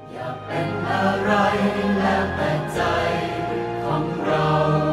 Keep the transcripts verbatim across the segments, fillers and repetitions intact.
อยากเป็นอะไรแล้วแต่ใจของเรา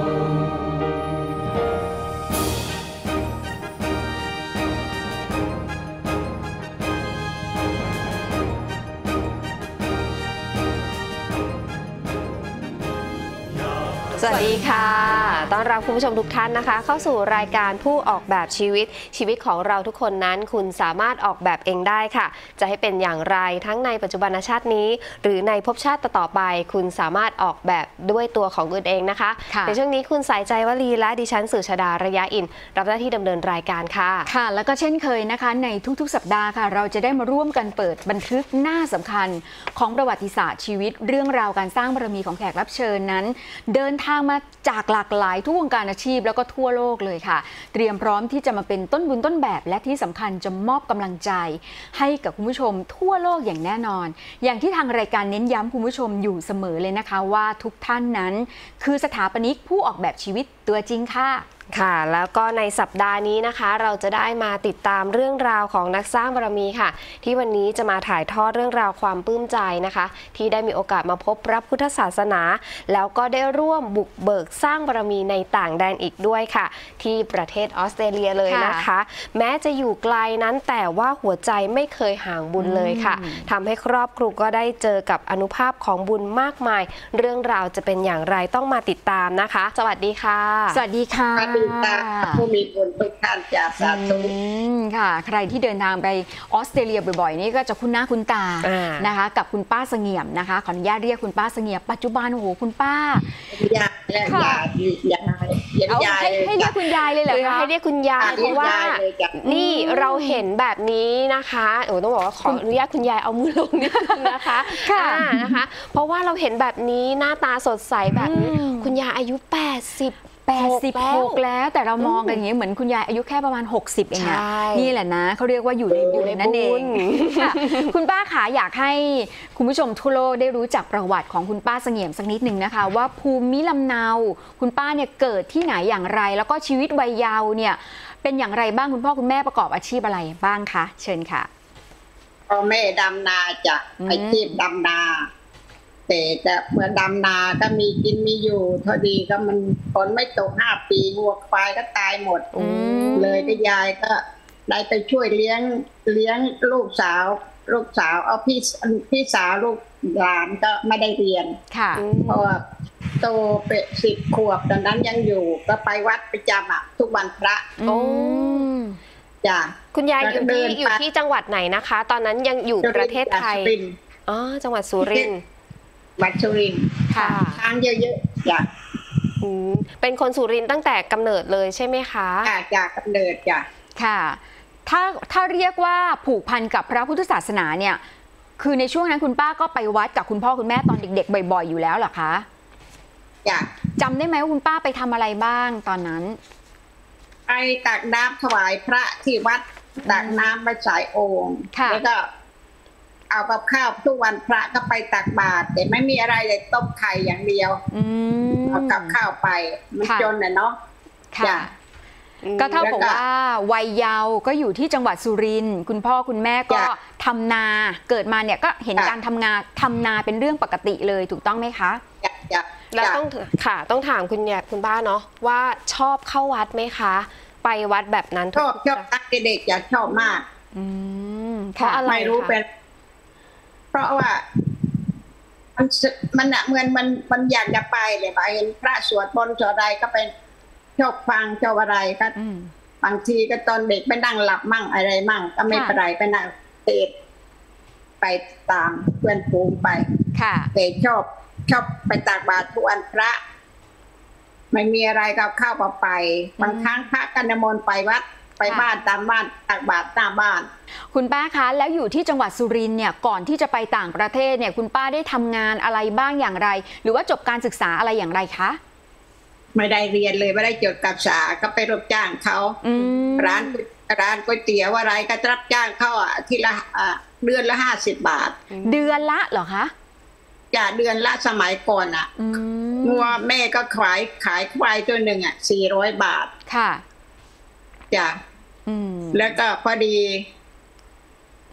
สวัสดีค่ะต้อนรับคุณผู้ชมทุกท่านนะคะเข้าสู่รายการผู้ออกแบบชีวิตชีวิตของเราทุกคนนั้นคุณสามารถออกแบบเองได้ค่ะจะให้เป็นอย่างไรทั้งในปัจจุบันชาตินี้หรือในภพชาติต่อไปคุณสามารถออกแบบด้วยตัวของคุณเองนะคะในช่วงนี้คุณสายใจวลีและดิฉันสุชาดาระยะอินรับหน้าที่ดำเนินรายการค่ะค่ะแล้วก็เช่นเคยนะคะในทุกๆสัปดาห์ค่ะเราจะได้มาร่วมกันเปิดบันทึกหน้าสำคัญของประวัติศาสตร์ชีวิตเรื่องราวการสร้างบารมีของแขกรับเชิญนั้นเดินทางมาจากหลากหลายทุกวงการอาชีพแล้วก็ทั่วโลกเลยค่ะเตรียมพร้อมที่จะมาเป็นต้นบุญต้นแบบและที่สำคัญจะมอบกำลังใจให้กับคุณผู้ชมทั่วโลกอย่างแน่นอนอย่างที่ทางรายการเน้นย้ำคุณผู้ชมอยู่เสมอเลยนะคะว่าทุกท่านนั้นคือสถาปนิกผู้ออกแบบชีวิตตัวจริงค่ะค่ะแล้วก็ในสัปดาห์นี้นะคะเราจะได้มาติดตามเรื่องราวของนักสร้างบารมีค่ะที่วันนี้จะมาถ่ายทอดเรื่องราวความปลื้มใจนะคะที่ได้มีโอกาสมาพบพระพุทธศาสนาแล้วก็ได้ร่วมบุกเบิกสร้างบารมีในต่างแดนอีกด้วยค่ะที่ประเทศออสเตรเลียเลยนะคะแม้จะอยู่ไกลนั้นแต่ว่าหัวใจไม่เคยห่างบุญเลยค่ะทำให้ครอบครัวก็ได้เจอกับอานุภาพของบุญมากมายเรื่องราวจะเป็นอย่างไรต้องมาติดตามนะคะสวัสดีค่ะสวัสดีค่ะผู้มีบุญทุกท่านจากสาธุค่ะใครที่เดินทางไปออสเตรเลียบ่อยๆนี่ก็จะคุ้นหน้าคุ้นตานะคะกับคุณป้าเสงี่ยมนะคะขออนุญาตเรียกคุณป้าเสงี่ยมปัจจุบันโอ้โหคุณป้ายายยายยายให้ให้เรียกคุณยายเลยเหรอคะให้เรียกคุณยายเพราะว่านี่เราเห็นแบบนี้นะคะโอ้ต้องบอกว่าขออนุญาตคุณยายเอามือลงนิดนึงนะคะค่ะนะคะเพราะว่าเราเห็นแบบนี้หน้าตาสดใสแบบนี้คุณยายอายุแปดสิบแปดสิบหกแล้วแต่เรามองกันอย่างนี้เหมือนคุณยายอายุแค่ประมาณหกสิบเองนะนี่แหละนะเขาเรียกว่าอยู่ในบุญนั่นเองคุณป้าขาอยากให้คุณผู้ชมทั่วโลกได้รู้จักประวัติของคุณป้าเสงี่ยมสักนิดหนึ่งนะคะว่าภูมิลำเนาคุณป้าเนี่ยเกิดที่ไหนอย่างไรแล้วก็ชีวิตวัยเยาว์เนี่ยเป็นอย่างไรบ้างคุณพ่อคุณแม่ประกอบอาชีพอะไรบ้างคะเชิญค่ะพ่อแม่ดำนาจากอาชีพดำนาแต่แต่เมื่อดำนาก็มีกินมีอยู่พอดีก็มันฝนไม่ตกห้าปีวัวควายก็ตายหมดเลยก็ยายก็ได้ไปช่วยเลี้ยงเลี้ยงลูกสาวลูกสาวเอาพี่พี่สาวลูกหลานก็ไม่ได้เรียนค่ะเพราะว่าโตเป็นสิบขวบตอนนั้นยังอยู่ก็ไปวัดประจำอ่ะทุกวันพระโอ้จ้ะคุณยายอยู่ที่อยู่ที่จังหวัดไหนนะคะตอนนั้นยังอยู่ประเทศไทยอ๋อจังหวัดสุรินทร์วัดสุรินทร์ค่ะช้างเยอะๆจ้ะเป็นคนสุรินทร์ตั้งแต่กำเนิดเลยใช่ไหมคะจากกำเนิดจ้ะค่ะถ้าถ้าเรียกว่าผูกพันกับพระพุทธศาสนาเนี่ยคือในช่วงนั้นคุณป้าก็ไปวัดกับคุณพ่อคุณแม่ตอนเด็กๆบ่อยๆอยู่แล้วเหรอคะจ้ะจำได้ไหมว่าคุณป้าไปทำอะไรบ้างตอนนั้นไปตักน้ำถวายพระที่วัดตักน้ำไปใส่โอ่งแล้วก็เอากับข้าวทุกวันพระก็ไปตักบาตรแต่ไม่มีอะไรเลยต้มไข่อย่างเดียวเอากับข้าวไปมันจนน่ะเนาะค่ะก็เท่ากับว่าวัยเยาว์ก็อยู่ที่จังหวัดสุรินทร์คุณพ่อคุณแม่ก็ทำนาเกิดมาเนี่ยก็เห็นการทำงานทำนาเป็นเรื่องปกติเลยถูกต้องไหมคะแล้วต้องค่ะต้องถามคุณยายคุณป้าเนาะว่าชอบเข้าวัดไหมคะไปวัดแบบนั้นชอบชอบตั้งแต่เด็กอยากชอบมากเพราะอะไรไม่รู้เป็นเพราะว่ามันมันอะเหมือนมันมันอยากจะไปเลยไปเห็นพระสวดมนต์สวดอะไรก็เป็นชอบฟังชอบอะไรก็บางทีก็ตอนเด็กไปนั่งหลับมั่งอะไรมั่งก็ไม่เป็นไรไปนั่งเทศไปตามเพื่อนฝูงไปแต่ชอบชอบไปตักบาตรทุกวันพระไม่มีอะไรก็เข้าไปบางครั้งพระกันนิมนต์ไปวัดไปบ้านตามบ้านตักบาตรหน้าบ้านคุณป้าคะแล้วอยู่ที่จังหวัดสุรินทร์เนี่ยก่อนที่จะไปต่างประเทศเนี่ยคุณป้าได้ทำงานอะไรบ้างอย่างไรหรือว่าจบการศึกษาอะไรอย่างไรคะไม่ได้เรียนเลยไม่ได้จดการศึกษาก็ไปรับจ้างเขาร้านร้านก๋วยเตี๋ยวอะไรก็รับจ้างเขาอ่ะทีละเดือนละห้าสิบบาทเดือนละเหรอคะจ้ะเดือนละสมัยก่อนอ่ะงัวแม่ก็ขายขายควายตัวหนึ่งอ่ะสี่ร้อยบาทค่ะจ้ะแล้วก็พอดี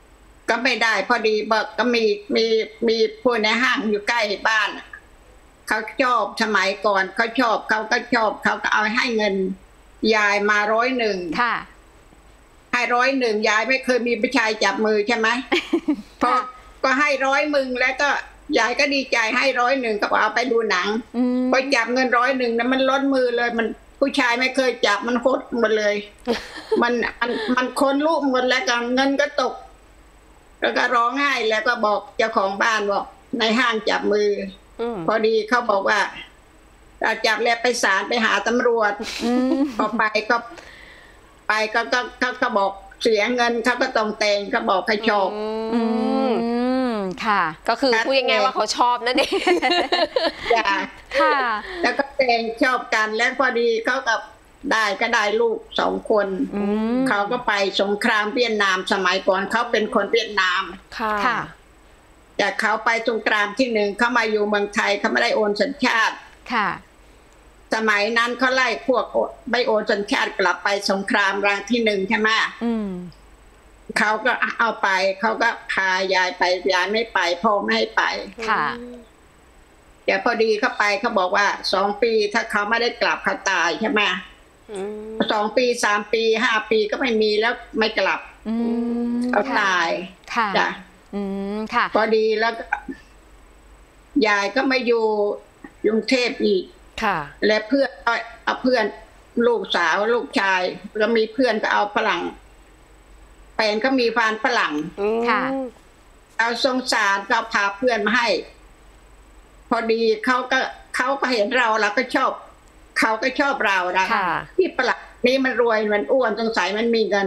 ก็ไม่ได้พอดีบอกก็มีมีมีผู้ในห้างอยู่ใกล้บ้านเขาชอบสมัยก่อนเขาชอบเขาก็ชอบเขาก็เอาให้เงินยายมาร้อยหนึ่งค่ะให้ร้อยหนึ่งยายไม่เคยมีผู้ชายจับมือใช่ไหมพอก็ให้ร้อยมึงแล้วก็ยายก็ดีใจให้ร้อยหนึ่งก็เอาไปดูหนังพอจับเงินร้อยหนึ่งนะมันล้นมือเลยมันผู้ชายไม่เคยจับมันโคตรหมดเลยมันมันมันคนลูกหมดแล้วกันเงินก็ตกแล้วก็ร้องไห้แล้วก็บอกเจ้าของบ้านบอกในห้างจับมือพอดีเขาบอกว่าจับแล้วไปศาลไปหาตำรวจพอไปก็ไปก็ก็เขาก็บอกเสียเงินเขาก็ต้องแต่งเขาบอกให้ชอบค่ะก็คือพูดยังไงว่าเขาชอบนั่นเองค่ะแล้วก็แต่งชอบกันแล้วพอดีเขากับได้ก็ได้ลูกสองคนเขาก็ไปสงครามเวียดนามสมัยก่อนเขาเป็นคนเวียดนามค่ะแต่เขาไปสงครามที่หนึ่งเขามาอยู่เมืองไทยเขาไม่ได้โอนสัญชาติค่ะสมัยนั้นเขาไล่พวกไม่โอนสัญชาติกลับไปสงครามรังที่หนึ่งใช่ไหมเขาก็เอาไปเขาก็พายายไปยายไม่ไปพ่อไม่ให้ไปค่ะแต่พอดีเขาไปเขาบอกว่าสองปีถ้าเขาไม่ได้กลับเขาตายใช่ไหมสองปีสามปีห้าปีก็ไม่มีแล้วไม่กลับเขาตายค่ะจ้ะค่ะพอดีแล้วยายก็มาอยู่กรุงเทพอีกค่ะและเพื่อนเอาเพื่อนลูกสาวลูกชายแล้วมีเพื่อนก็เอาฝรั่งแฟนก็มีแฟนฝรั่งค่ะเอาสงสารก็พาเพื่อนมาให้พอดีเขาก็เขาก็เห็นเราแล้วก็ชอบเขาก็ชอบเรานะที่ฝรั่งนี้มันรวยมันอ้วนสงสัยมันมีเงิน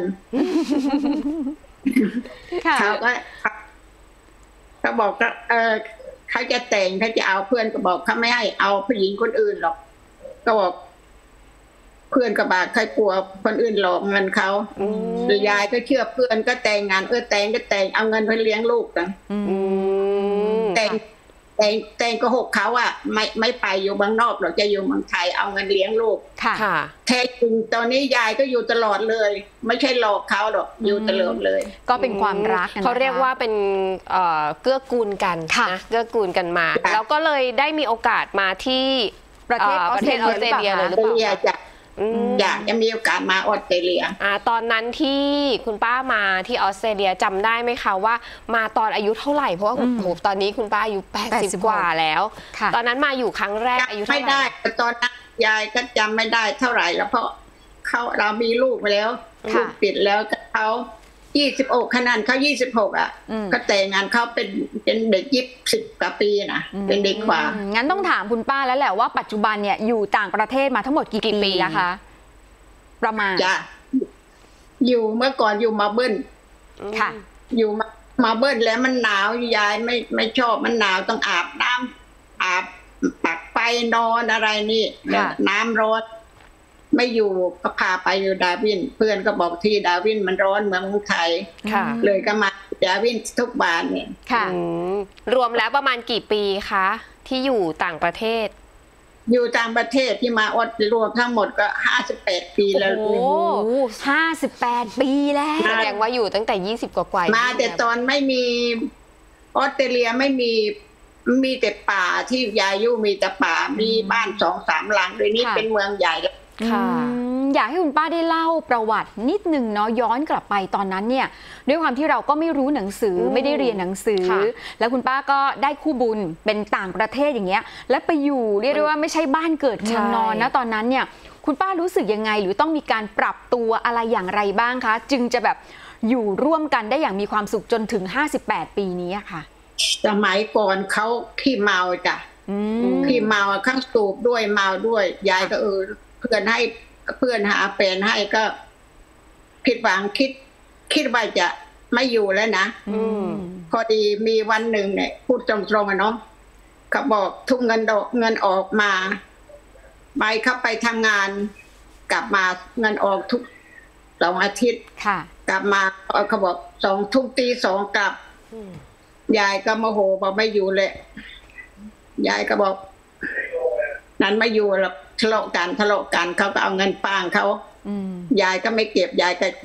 เขาก็เขาบอกก็เออเขาจะแต่งเขาจะเอาเพื่อนก็บอกเขาไม่ให้เอาผู้หญิงคนอื่นหรอกก็บอกเพื่อนก็บอกใครกลัวคนอื่นหลอกเงินเขาหรือยายก็เชื่อเพื่อนก็แต่งงานเออแต่งก็แต่งเอาเงินไปเลี้ยงลูกนะแต่งแต่งแต่งก็หกเขาอ่ะไม่ไม่ไปอยู่เมืองนอกหรอกจะอยู่เมืองไทยเอาเงินเลี้ยงลูกค่ะแท้จริงตอนนี้ยายก็อยู่ตลอดเลยไม่ใช่หลอกเขาหรอกอยู่ตลอดเลยก็เป็นความรักเขาเรียกว่าเป็นเกื้อกูลกันนะเกื้อกูลกันมาแล้วก็เลยได้มีโอกาสมาที่ประเทศออสเตรเลียเลยหรือเปล่าจ้ะอยากจะมีโอกาสมาออสเตรเลียอ่าตอนนั้นที่คุณป้ามาที่ออสเตรเลียจำได้ไหมคะว่ามาตอนอายุเท่าไหร่เพราะว่าโอ้โหตอนนี้คุณป้าอายุแปดสิบกว่าแล้วตอนนั้นมาอยู่ครั้งแรกอายุเท่าไหร่ไม่ได้แต่ตอนนั้นยายก็จำไม่ได้เท่าไหร่แล้วเพราะเขาเรามีลูกไปแล้วลูกปิดแล้วเขายี่สิบหกขนาดเขายี่สิบหกอ่ะก็แต่งงานเขาเป็นเป็นเด็กยี่สิบกว่าปีนะเป็นเด็กกว่างั้นต้องถามคุณป้าแล้วแหละว่าปัจจุบันเนี่ยอยู่ต่างประเทศมาทั้งหมดกี่ปีนะคะประมาณจ้ะอยู่เมื่อก่อนอยู่มาเบิ้ลค่ะอยู่มามาเบิ้ลแล้วมันหนาวยายไม่ไม่ชอบมันหนาวต้องอาบน้ำอาบปักไฟนอนอะไรนี่น้ำร้อนไม่อยู่ก็พาไปอยู่ดาวินเพื่อนก็บอกที่ดาวินมันร้อนเหมือนเมืองไทยเลยก็มาดาวินทุกบ้านเนี่ยค่ะรวมแล้วประมาณกี่ปีคะที่อยู่ต่างประเทศอยู่ต่างประเทศที่มาออดรวมทั้งหมดก็ห้าสิบแปดปีแล้วโอ้ห้าสิบแปดปีแล้วแสดงว่าอยู่ตั้งแต่ยี่สิบกว่าๆมาแต่ตอนไม่มีออสเตรเลียไม่มีมีแต่ป่าที่ยายุมีแต่ป่ามีบ้านสองสามหลังโดยนี้เป็นเมืองใหญ่ค่ะอยากให้คุณป้าได้เล่าประวัตินิดนึงเนาะย้อนกลับไปตอนนั้นเนี่ยด้วยความที่เราก็ไม่รู้หนังสือไม่ได้เรียนหนังสือแล้วคุณป้าก็ได้คู่บุญเป็นต่างประเทศอย่างเงี้ยและไปอยู่เรียกได้ว่าไม่ใช่บ้านเกิดเมืองนอนนะตอนนั้นเนี่ยคุณป้ารู้สึกยังไงหรือต้องมีการปรับตัวอะไรอย่างไรบ้างคะจึงจะแบบอยู่ร่วมกันได้อย่างมีความสุขจนถึงห้าสิบแปดปีนี้ค่ะสมัยก่อนเขาขี้เมาจ้ะขี้เมาข้างสูบด้วยเมาด้วยยายก็เออเพื่อนให้เพื่อนหาแฟนให้ก็ผิดหวังคิดคิดว่าจะไม่อยู่แล้วนะพอดีมีวันหนึ่งเนี่ยพูดตรงๆเนาะเขาบอกทุกเงินดอกเงินออกมาไปเข้าไปทำงานกลับมาเงินออกทุกสองอาทิตย์กลับมาเขาบอกสองทุ่มตีสองกลับยายก็โมโหบอกไม่อยู่เลยยายก็บอกนั้นไม่อยู่หรอกทะเลาะกันทะเลาะกันเขาก็เอาเงินป้างเขายายก็ไม่เก็บยายก็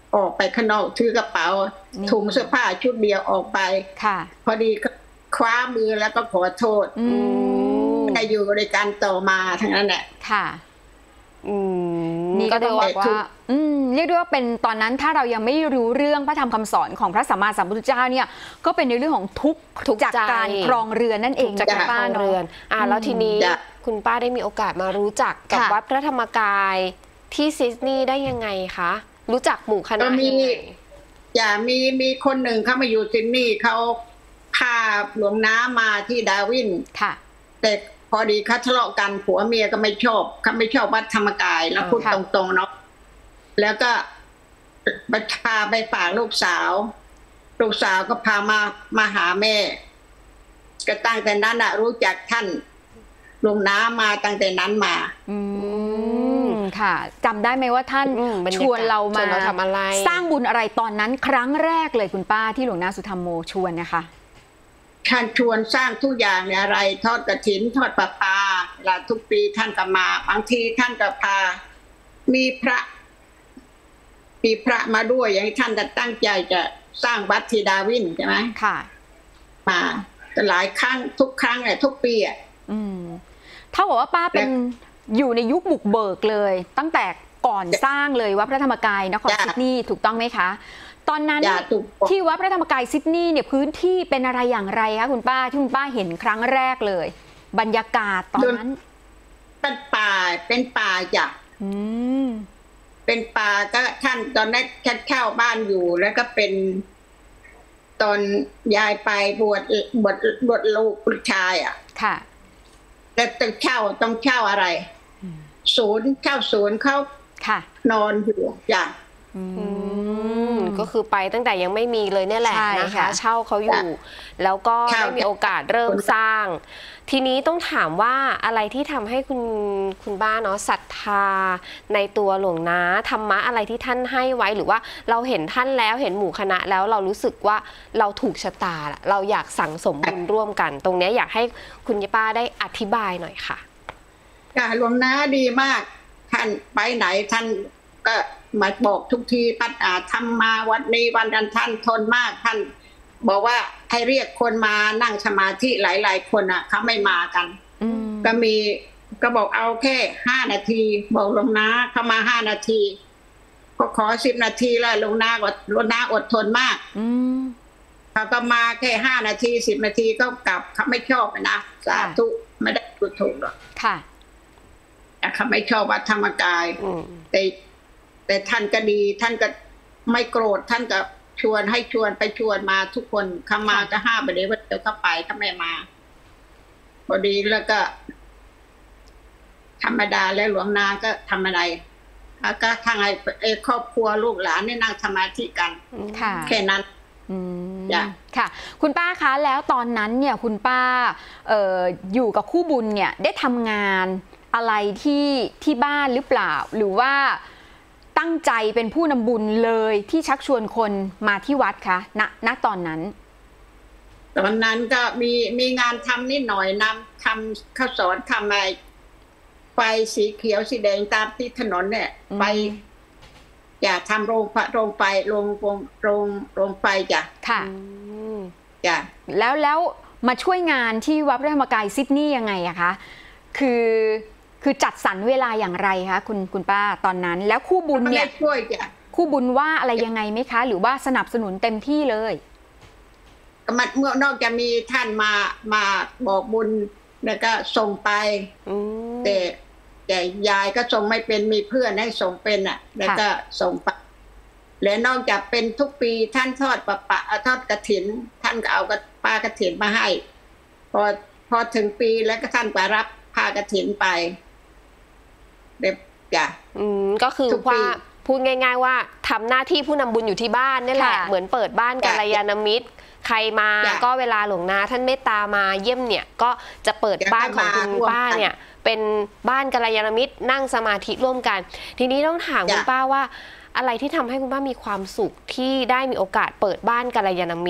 ออกไปข้างนอกถือกระเป๋าถุงเสื้อผ้าชุดเดียวออกไปค่ะพอดีก็คว้ามือแล้วก็ขอโทษได้อยู่ในการต่อมาทั้งนั้นแหละค่ะอืมนี่ก็ต้องบอกว่าอืมเรียกได้ว่าเป็นตอนนั้นถ้าเรายังไม่รู้เรื่องพระธรรมคำสอนของพระสัมมาสัมพุทธเจ้าเนี่ยก็เป็นในเรื่องของทุกข์จากการครองเรือนนั่นเองจากการครองเรือนอ่าแล้วทีนี้คุณป้าได้มีโอกาสมารู้จักกับวัดพระธรรมกายที่ซิดนีย์ได้ยังไงคะรู้จักหมู่คณะยังไงอย่ามีมีคนหนึ่งเขามาอยู่ซิดนีย์เขาพาหลวงน้ามาที่ดาวินค่ะแต่พอดีเขาทะเลาะกันผัวเมียก็ไม่ชอบเขาไม่ชอบวัดธรรมกายแล้วพูดตรงๆเนาะแล้วก็พาไปฝากลูกสาวลูกสาวก็พามามาหาแม่ก็ตั้งแต่นั้นอะรู้จักท่านหลวงน้ามาตั้งแต่นั้นมาอืมค่ะจำได้ไหมว่าท่านชวนเรามาทำอะไรสร้างบุญอะไรตอนนั้นครั้งแรกเลยคุณป้าที่หลวงนาสุธรรมโมชวนนะคะท่านชวนสร้างทุกอย่างเนี่ยอะไรทอดกฐินทอดประปาละทุกปีท่านก็มาบางทีท่านก็พามีพระมีพระมาด้วยอย่างท่านจะตั้งใจจะสร้างวัดที่ดาวินใช่ไหมค่ะมาหลายครั้งทุกครั้งเลยทุกปีอ่ะอืมเท่ากับว่าป้าเป็นอยู่ในยุคบุกเบิกเลยตั้งแต่ก่อนสร้างเลยวัดพระธรรมกายนครซิดนีย์ถูกต้องไหมคะตอนนั้นที่วัดพระธรรมกายซิดนีย์เนี่ยพื้นที่เป็นอะไรอย่างไรคะคุณป้าที่คุณป้าเห็นครั้งแรกเลยบรรยากาศตอนนั้นเป็นป่าเป็นป่าจ้ะอืมเป็นป่าก็ท่านตอนนั้นท่านเช่าบ้านอยู่แล้วก็เป็นตอนยายไปบวชบวชบวชลูกลูกชายอ่ะค่ะแล้วต้องเช่าต้องเช่าอะไรศูนย์เช่าศูนย์เขาค่ะนอนอยู่จ้ะก็คือไปตั้งแต่ยังไม่มีเลยเนี่ยแหละนะคะเช่าเขาอยู่แล้วก็ได้มีโอกาสเริ่มสร้างทีนี้ต้องถามว่าอะไรที่ทำให้คุณคุณบ้าเนาะศรัทธาในตัวหลวงนาธรรมะอะไรที่ท่านให้ไว้หรือว่าเราเห็นท่านแล้วเห็นหมู่คณะแล้วเรารู้สึกว่าเราถูกชะตาเราอยากสั่งสมบุญร่วมกันตรงนี้อยากให้คุณยป้าได้อธิบายหน่อยค่ะค่ะหลวงนาดีมากท่านไปไหนท่านก็มาบอกทุกทีท่านทำมาวัดนี้วันนั้นท่านทนมากท่านบอกว่าให้เรียกคนมานั่งสมาธิหลายๆคนอ่ะเขาไม่มากันก็มีก็บอกเอาแค่ห้านาทีบอกหลวงนาเข้ามาห้านาทีก็ขอสิบนาทีแล้วหลวงนาก็หลวงนาอดทนมากเขาก็มาแค่ห้านาทีสิบนาทีก็กลับเขาไม่ชอบนะสาธุไม่ได้ถูกถูกหรอกค่ะเขาไม่ชอบวัดธรรมกายแต่แต่ท่านก็ดีท่านก็ไม่โกรธท่านก็ชวนให้ชวนไปชวนมาทุกคนเขามาก็ห้าไปเลยว่าเดี๋ยวเขาไปเขาไม่มาพอดีแล้วก็ธรรมดาแล้วหลวงนาก็ทำอะไรแล้วก็ทางไอ้ครอบครัวลูกหลานนี่นั่งสมาธิกันแค่นั้นค่ะคุณป้าคะแล้วตอนนั้นเนี่ยคุณป้าเอ่ออยู่กับคู่บุญเนี่ยได้ทำงานอะไรที่ที่บ้านหรือเปล่าหรือว่าตั้งใจเป็นผู้นำบุญเลยที่ชักชวนคนมาที่วัดคะณณตอนนั้นตอนนั้นก็มีมีงานทำนิดหน่อยนำทำข้าวสอนทำอะไรไฟสีเขียวสีแดงตามที่ถนนเนี่ยไปอย่าทำโรงโรงไฟโรงโรงโรงโรงไฟจ้ะค่ะจ้ะแล้วแล้วมาช่วยงานที่วัดพระธรรมกายซิดนีย์ยังไงอะคะคือคือจัดสรรเวลาอย่างไรคะคุณคุณป้าตอนนั้นแล้วคู่บุญเนี่ยช่วยจ้ะคู่บุญว่าอะไรยังไงไหมคะหรือว่าสนับสนุนเต็มที่เลยมันเมื่อนอกจากมีท่านมามาบอกบุญแล้วก็ส่งไปแต่แต่ยายก็ส่งไม่เป็นมีเพื่อนให้ส่งเป็นอ่ะแล้วก็ส่งไปและนอกจากเป็นทุกปีท่านทอดปะปะทอดกฐินท่านก็เอาปลากฐินมาให้พอพอถึงปีแล้วก็ท่านก็รับพากฐินไปเด็บจ้ะอืมก็คือว่าพูดง่ายๆว่าทำหน้าที่ผู้นำบุญอยู่ที่บ้านนี่แหละเหมือนเปิดบ้านกัลยาณมิตรใครมาก็เวลาหลวงนาท่านเมตตามาเยี่ยมเนี่ยก็จะเปิดบ้านของคุณป้าเนี่ยเป็นบ้านกัลยาณมิตรนั่งสมาธิร่วมกันทีนี้ต้องถามคุณป้าว่าอะไรที่ทำให้คุณป้ามีความสุขที่ได้มีโอกาสเปิดบ้านกัลยาณมิตร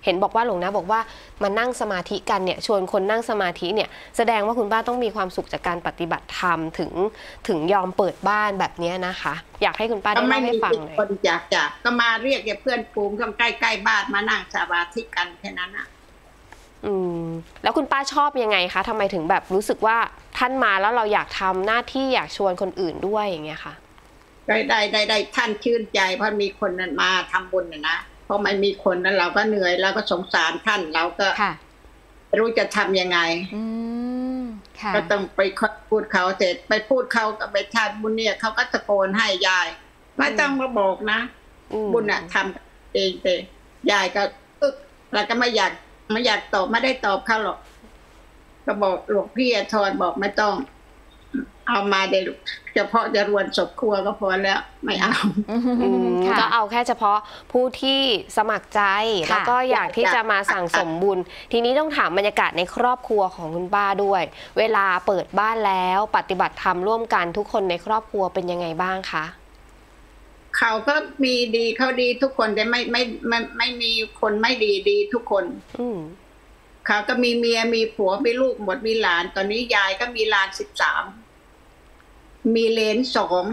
เห็นบอกว่าหลวงนะบอกว่ามานั่งสมาธิกันเนี่ยชวนคนนั่งสมาธิเนี่ยแสดงว่าคุณป้าต้องมีความสุขจากการปฏิบัติธรรมถึงถึงยอมเปิดบ้านแบบนี้นะคะ อยากให้คุณป้าได้เล่าให้ฟังหน่อยคนอยากจากก็มาเรียกเพื่อนฝูงข้างใกล้ๆบ้านมานั่งสมาธิกันแค่นั้นนะอืมแล้วคุณป้าชอบยังไงคะทำไมถึงแบบรู้สึกว่าท่านมาแล้วเราอยากทำหน้าที่อยากชวนคนอื่นด้วยอย่างเงี้ยค่ะได้ได้ได้ได้ท่านชื่นใจเพราะมีคนนั้นมาทำบุญนะเพราะไม่มีคนนั้นเราก็เหนื่อยเราก็สงสารท่านเราก็รู้จะทำยังไงก็ต้องไปพูดเขาเสร็จไปพูดเขากับไปทานบุญเนี่ยเขาก็ตะโกนให้ยายไม่ต้องมาบอกนะบุญอะทำเองแต่ยายก็อึกแล้วก็ไม่อยากไม่อยากตอบไม่ได้ตอบเขาหรอกก็บอกหลวงพี่ทอนบอกไม่ต้องเอามาเดี๋ยวเฉพาะจะรวนศพครัวก็พอแล้วไม่เอาก็เอาแค่เฉพาะผู้ที่สมัครใจแล้วก็อยากที่จะมาสั่งสมบุญทีนี้ต้องถามบรรยากาศในครอบครัวของคุณป้าด้วยเวลาเปิดบ้านแล้วปฏิบัติธรรมร่วมกันทุกคนในครอบครัวเป็นยังไงบ้างคะเขาก็มีดีเขาดีทุกคนแต่ไม่ไม่ไม่ไม่มีคนไม่ดีดีทุกคนอืเขาก็มีเมียมีผัวมีลูกหมดมีหลานตอนนี้ยายก็มีหลานสิบสามมีเลนสอง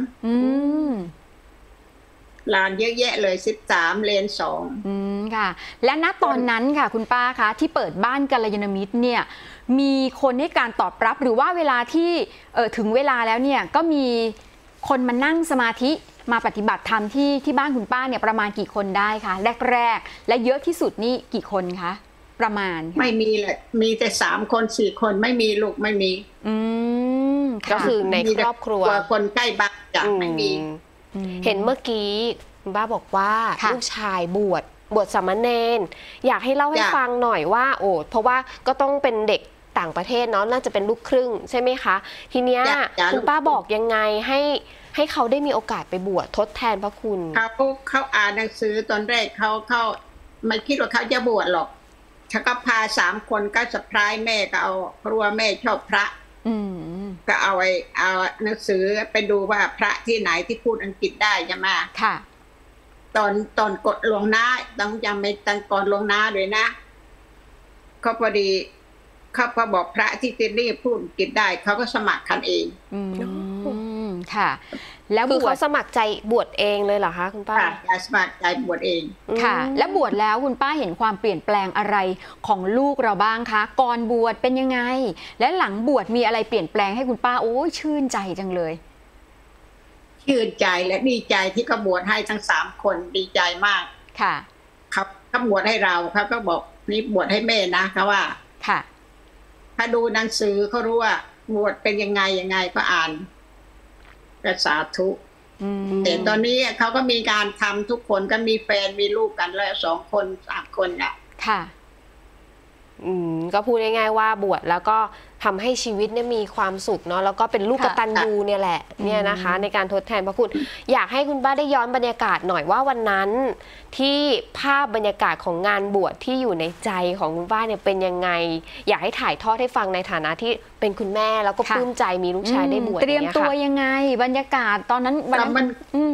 หลานเยอะแยะเลยสิบสามเลนสองอืมค่ะและณตอนนั้นค่ะคุณป้าคะที่เปิดบ้านกัลยาณมิตรเนี่ยมีคนให้การตอบรับหรือว่าเวลาที่เออถึงเวลาแล้วเนี่ยก็มีคนมานั่งสมาธิมาปฏิบัติธรรมที่ที่บ้านคุณป้าเนี่ยประมาณกี่คนได้คะแรกๆและเยอะที่สุดนี่กี่คนคะประมาณไม่มีเลยมีแต่สามคนสี่คนไม่มีลูกไม่มีอืมก็คือในครอบครัวคนใกล้บ้านจะไม่มีเห็นเมื่อกี้คุณป้าบอกว่าลูกชายบวชบวชสามเณรอยากให้เล่าให้ฟังหน่อยว่าโอ้เพราะว่าก็ต้องเป็นเด็กต่างประเทศเนาะน่าจะเป็นลูกครึ่งใช่ไหมคะทีเนี้ยคุณป้าบอกยังไงให้ให้เขาได้มีโอกาสไปบวชทดแทนพระคุณเขาเขาอ่านหนังสือตอนแรกเขาเขาไม่คิดว่าเขาจะบวชหรอกเขาก็พาสามคนก็สะพายแม่ก็เอาเพราะว่าแม่ชอบพระก็เอาไอ้เอาหนังสือไปดูว่าพระที่ไหนที่พูดอังกฤษได้ใช่ไหมค่ะตอนตอนกดลงหน้าต้องจำไม่ตั้งก่อนลงหน้าด้วยนะเขาพอดีเขาพอบอกพระที่ตินี่พูดอังกฤษได้เขาก็สมัครคันเองอืมค่ะแล้วคือเขาสมัครใจบวชเองเลยเหรอคะคุณป้าค่ะสมัครใจบวชเองค่ะแล้วบวชแล้วคุณป้าเห็นความเปลี่ยนแปลงอะไรของลูกเราบ้างคะก่อนบวชเป็นยังไงและหลังบวชมีอะไรเปลี่ยนแปลงให้คุณป้าโอ้ยชื่นใจจังเลยชื่นใจและดีใจที่เขาบวชให้ทั้งสามคนดีใจมากค่ะเขาเขาบวชให้เราเขาก็บอกนี่บวชให้แม่นะเขาว่าค่ะถ้าดูหนังสือเขารู้ว่าบวชเป็นยังไงยังไงก็อ่านก็สาธุแต่ตอนนี้เขาก็มีการทำทุกคนก็มีแฟนมีลูกกันแล้วสองคนสามคนอ่ะค่ะอืมก็พูดง่ายๆว่าบวชแล้วก็ทำให้ชีวิตเนี่ยมีความสุขเนาะแล้วก็เป็นลูกกตัญญูเนี่ยแหละเนี่ยนะคะในการทดแทนพระคุณอยากให้คุณป้าได้ย้อนบรรยากาศหน่อยว่าวันนั้นที่ภาพบรรยากาศของงานบวชที่อยู่ในใจของคุณป้าเนี่ยเป็นยังไงอยากให้ถ่ายทอดให้ฟังในฐานะที่เป็นคุณแม่แล้วก็ปลื้มใจมีลูกชายได้บวชเตรียมตัวยังไงบรรยากาศตอนนั้นวันนั้น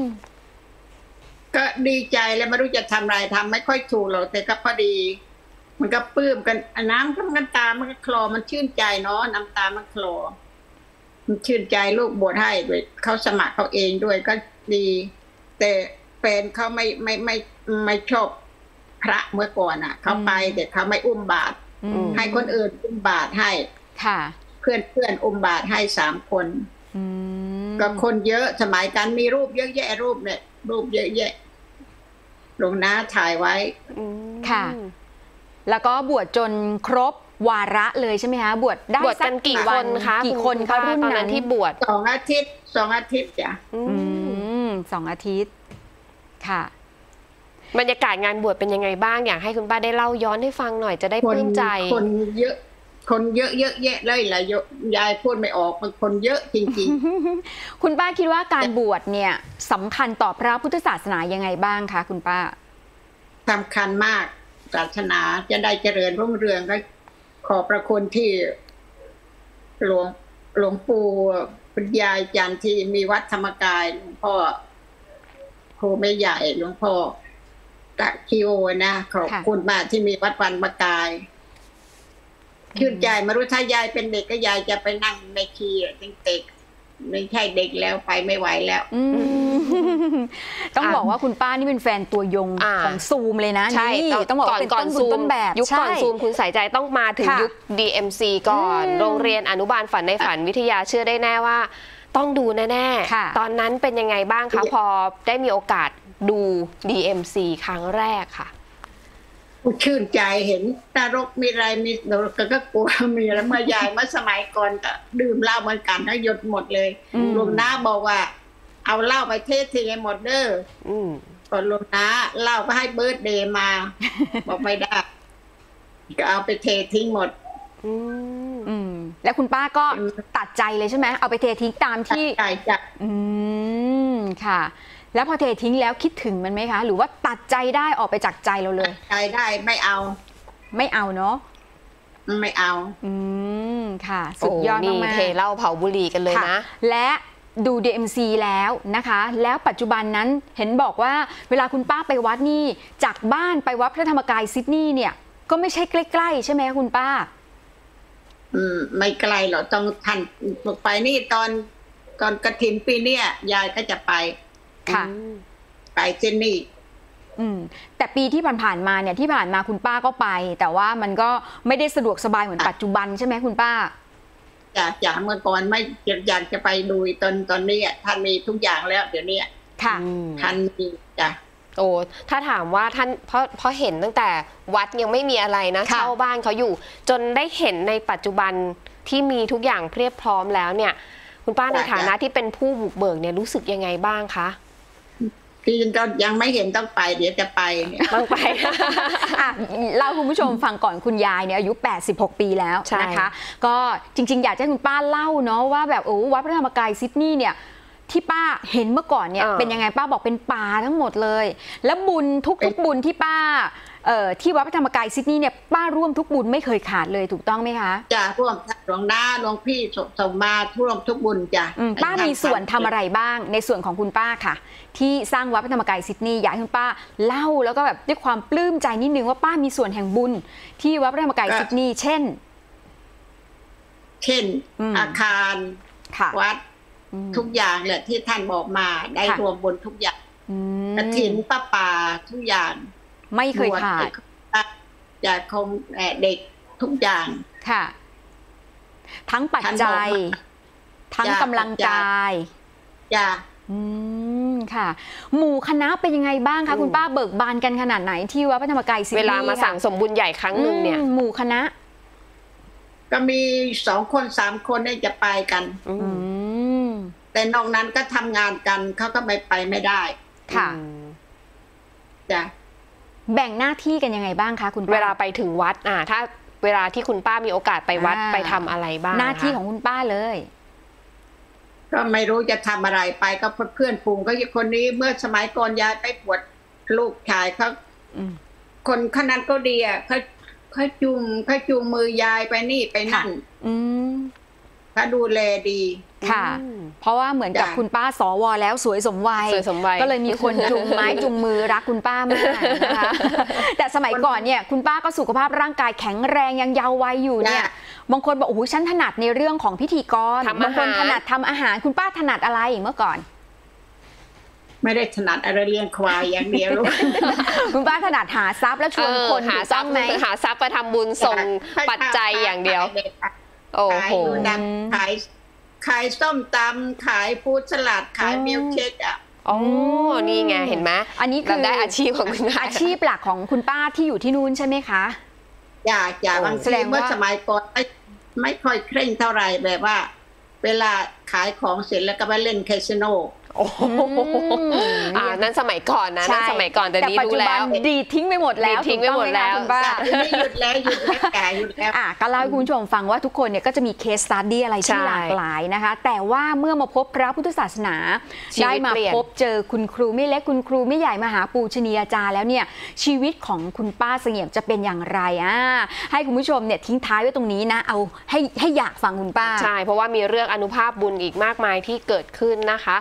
ก็ดีใจแล้วไม่รู้จะทำอะไรทำไม่ค่อยถูกหรอกแต่ก็พอดีมันก็ปลื้มกันน้ำก็มันตามันก็คลอมันชื่นใจเนาะน้ำตามันคลอมันชื่นใจลูกบวชให้ด้วยเขาสมัครเขาเองด้วยก็ดีแต่แฟนเขาไม่ไม่ไม่ไม่ชอบพระเมื่อก่อนอ่ะเขาไปแต่เขาไม่อุ้มบาตรให้คนอื่นอุ้มบาตรให้ค่ะเพื่อนเพื่อนอุ้มบาตรให้สามคนก็คนเยอะสมัยกันมีรูปเยอะแยะรูปเนี่ยรูปเยอะแยะลงหน้าถ่ายไว้ค่ะแล้วก็บวชจนครบวาระเลยใช่ไหมคะบวชได้สักกี่วันคะกี่คนคะรุ่นนั้นที่บวชสองอาทิตย์สองอาทิตย์จ้ะสองอาทิตย์ค่ะบรรยากาศงานบวชเป็นยังไงบ้างอยากให้คุณป้าได้เล่าย้อนให้ฟังหน่อยจะได้ปลื้มใจคนเยอะคนเยอะเยอะแยะเลยแหละยายพูดไม่ออกมันคนเยอะจริงๆคุณป้าคิดว่าการบวชเนี่ยสำคัญต่อพระพุทธศาสนายังไงบ้างคะคุณป้าสำคัญมากศาสนาจะได้เจริญรุ่งเรืองก็ขอพระคุณที่หลวงหลวงปู่คุณยายจันทร์ที่มีวัดธรรมกายหลวงพ่อครูแม่ใหญ่หลวงพ่อตะคิโอนะขอบคุณมากที่มีวัดวันประกายชื่นใจมารู้ถ้ายายเป็นเด็กก็ยายจะไปนั่งในคีย์เด็กไม่ใช่เด็กแล้วไปไม่ไหวแล้วต้องบอกว่าคุณป้านี่เป็นแฟนตัวยงของซูมเลยนะใช่ต้องบอกเป็นต้นบุญต้นแบบยุคก่อนซูมคุณสายใจต้องมาถึงยุค ดี เอ็ม ซี ก่อนโรงเรียนอนุบาลฝันในฝันวิทยาเชื่อได้แน่ว่าต้องดูแน่ๆตอนนั้นเป็นยังไงบ้างคะพอได้มีโอกาสดู ดี เอ็ม ซี ครั้งแรกค่ะชื่นใจเห็นนรกมีอะไรมีนรกก็กลัวมีแล้วเมื่อยายเมื่อสมัยก่อนก็ดื่มเหล้าเหมือนกันทั้งหยดหมดเลยลุงน้าบอกว่าเอาเหล้าไปเททิ้งให้หมดเด้อก่อนลุงน้าเหล้าไปให้เบิร์ธเดย์มาบอกไม่ได้ก็เอาไปเททิ้งหมดอืมแล้วคุณป้าก็ตัดใจเลยใช่ไหมเอาไปเททิ้งตามที่ใช่จ้ะอืมค่ะแล้วพอเททิ้งแล้วคิดถึงมันไหมคะหรือว่าตัดใจได้ออกไปจากใจเราเลยใจได้ไม่เอาไม่เอาเนาะไม่เอาอืมค่ะสุดยอดมากๆเทเหล้าเผาบุหรี่กันเลยนะและดู ดี เอ็ม ซี แล้วนะคะแล้วปัจจุบันนั้นเห็นบอกว่าเวลาคุณป้าไปวัดนี่จากบ้านไปวัดพระธรรมกายซิดนีย์เนี่ยก็ไม่ใช่ใกล้ๆใช่ไหมคุณป้าอืมไม่ไกลหรอกต้องทันไปนี่ตอนตอนกฐินปีเนี้ยยายก็จะไปค่ะไปเจนนี่อืมแต่ปีที่ผ่านๆมาเนี่ยที่ผ่านมาคุณป้าก็ไปแต่ว่ามันก็ไม่ได้สะดวกสบายเหมือนปัจจุบันใช่ไหมคุณป้าจากจากเมื่อก่อนไม่อยากจะไปดูตอนตอนนี้ท่านมีทุกอย่างแล้วเดี๋ยวนี้ค่ะท่านมีจ้ะโอ้ถ้าถามว่าท่านเพราะเพราะเห็นตั้งแต่วัดยังไม่มีอะไรนะเช่าบ้านเขาอยู่จนได้เห็นในปัจจุบันที่มีทุกอย่างเพียบพร้อมแล้วเนี่ยคุณป้าในฐานะที่เป็นผู้บุกเบิกเนี่ยรู้สึกยังไงบ้างคะพี่ก็ยังไม่เห็นต้องไปเดี๋ยวจะไปต้องไปเล่าคุณผู้ชมฟังก่อนคุณยายเนี่ยอายุแปดสิบหกปีแล้วนะคะก็จริงๆอยากให้คุณป้าเล่าเนาะว่าแบบโอ้วัดพระธรรมกายซิดนีย์เนี่ยที่ป้าเห็นเมื่อก่อนเนี่ยเป็นยังไงป้าบอกเป็นป่าทั้งหมดเลยแล้วบุญทุกๆบุญที่ป้าเอ่อที่วัดพระธรรมกายซิดนีย์เนี่ยป้าร่วมทุกบุญไม่เคยขาดเลยถูกต้องไหมคะจ้ะร่วมหลวงน้าหลวงพี่ส่งมาร่วมทุกบุญจ้ะป้ามีส่วนทำอะไรบ้างในส่วนของคุณป้าค่ะที่สร้างวัดพระธรรมกายซิดนีย์อยากให้คุณป้าเล่าแล้วก็แบบด้วยความปลื้มใจนิดนึงว่าป้ามีส่วนแห่งบุญที่วัดพระธรรมกายซิดนีย์เช่นเช่นอาคารวัดทุกอย่างแหละที่ท่านบอกมาได้รวมบุญทุกอย่างกฐินป้าป่าทุกอย่างไม่เคยขาดจากคงเด็กทุกอย่างค่ะทั้งปัจจัยทั้งกำลังกายจ้ะอืมค่ะหมู่คณะเป็นยังไงบ้างคะคุณป้าเบิกบานกันขนาดไหนที่วัดพระธรรมกายซิดนีย์เวลามาสั่งสมบุญใหญ่ครั้งหนึ่งเนี่ยหมู่คณะก็มีสองคนสามคนเนี่ยจะไปกันแต่นอกนั้นก็ทำงานกันเขาก็ไม่ไปไม่ได้ค่ะจ้ะแบ่งหน้าที่กันยังไงบ้างคะคุณป้าเวลาไปถึงวัดอ่าถ้าเวลาที่คุณป้ามีโอกาสไปวัดไปทำอะไรบ้างหน้าที่ของคุณป้าเลยก็ไม่รู้จะทำอะไรไปก็เพื่อนฝูงก็คนนี้เมื่อสมัยก่อนยายไปปวดลูกชายเขาคนขนาดก็ดีอ่ะเขาเขาจุงเขาจูงมือยายไปนี่ไปนั่นเขาดูแลดีค่ะเพราะว่าเหมือนกับคุณป้าสวแล้วสวยสมวัยก็เลยมีคนจุงไม้จุงมือรักคุณป้ามากนะคะแต่สมัยก่อนเนี่ยคุณป้าก็สุขภาพร่างกายแข็งแรงยังเยาว์วัยอยู่เนี่ยบางคนบอกโอ้โหฉันถนัดในเรื่องของพิธีกรบางคนถนัดทำอาหารคุณป้าถนัดอะไรเมื่อก่อนไม่ได้ถนัดอะไรเลี้ยงควายอย่างเดียวลูกคุณป้าถนัดหาทรัพย์แล้วชวนคนหาทรัพย์ไหมหาทรัพย์ไปทำบุญส่งปัจจัยอย่างเดียวโอ้โหขายขายส้มตำขายฟู้ดสลัดขายมิลค์เชคอ่ะอ๋อนี่ไงเห็นไหมอันนี้คือได้อาชีพของคุณอาชีพหลักของคุณป้าที่อยู่ที่นู่นใช่ไหมคะอยากอยากบางทีเมื่อสมัยก่อนไม่ไม่ค่อยเคร่งเท่าไหร่แบบว่าเวลาขายของเสร็จแล้วก็ไปเล่นคาสิโนโอ้โหอ่านั่นสมัยก่อนนะนั่นสมัยก่อนแต่นี้รู้แล้วดีทิ้งไปหมดแล้วทิ้งไปหมดแล้วคุณป้าหยุดแล้วหยุดแล้วแก่หยุดแล้วอ่ะก็เล่าให้คุณผู้ชมฟังว่าทุกคนเนี่ยก็จะมีเคสสตั๊ดดี้อะไรที่หลากหลายนะคะแต่ว่าเมื่อมาพบพระพุทธศาสนาได้มาพบเจอคุณครูไม่เล็กคุณครูไม่ใหญ่มหาปูชนียาจารย์แล้วเนี่ยชีวิตของคุณป้าเสงี่ยมจะเป็นอย่างไรอ่ะให้คุณผู้ชมเนี่ยทิ้งท้ายไว้ตรงนี้นะเอาให้ให้อยากฟังคุณป้าใช่เพราะว่ามีเรื่องอนุภาพบุญอีกมากมายที่เกิดขึ้นนะคะรวม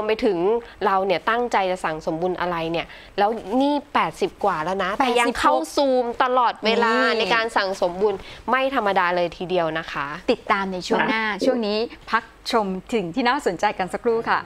ไปถึงเราเนี่ยตั้งใจจะสั่งสมบุญอะไรเนี่ยแล้วนี่แปดสิบกว่าแล้วนะแต่ยังเข้าซูมตลอดเวลาในการสั่งสมบุญไม่ธรรมดาเลยทีเดียวนะคะติดตามในช่วงหน้าช่วงนี้พักชมถึงที่น่าสนใจกันสักครู่ค่ะ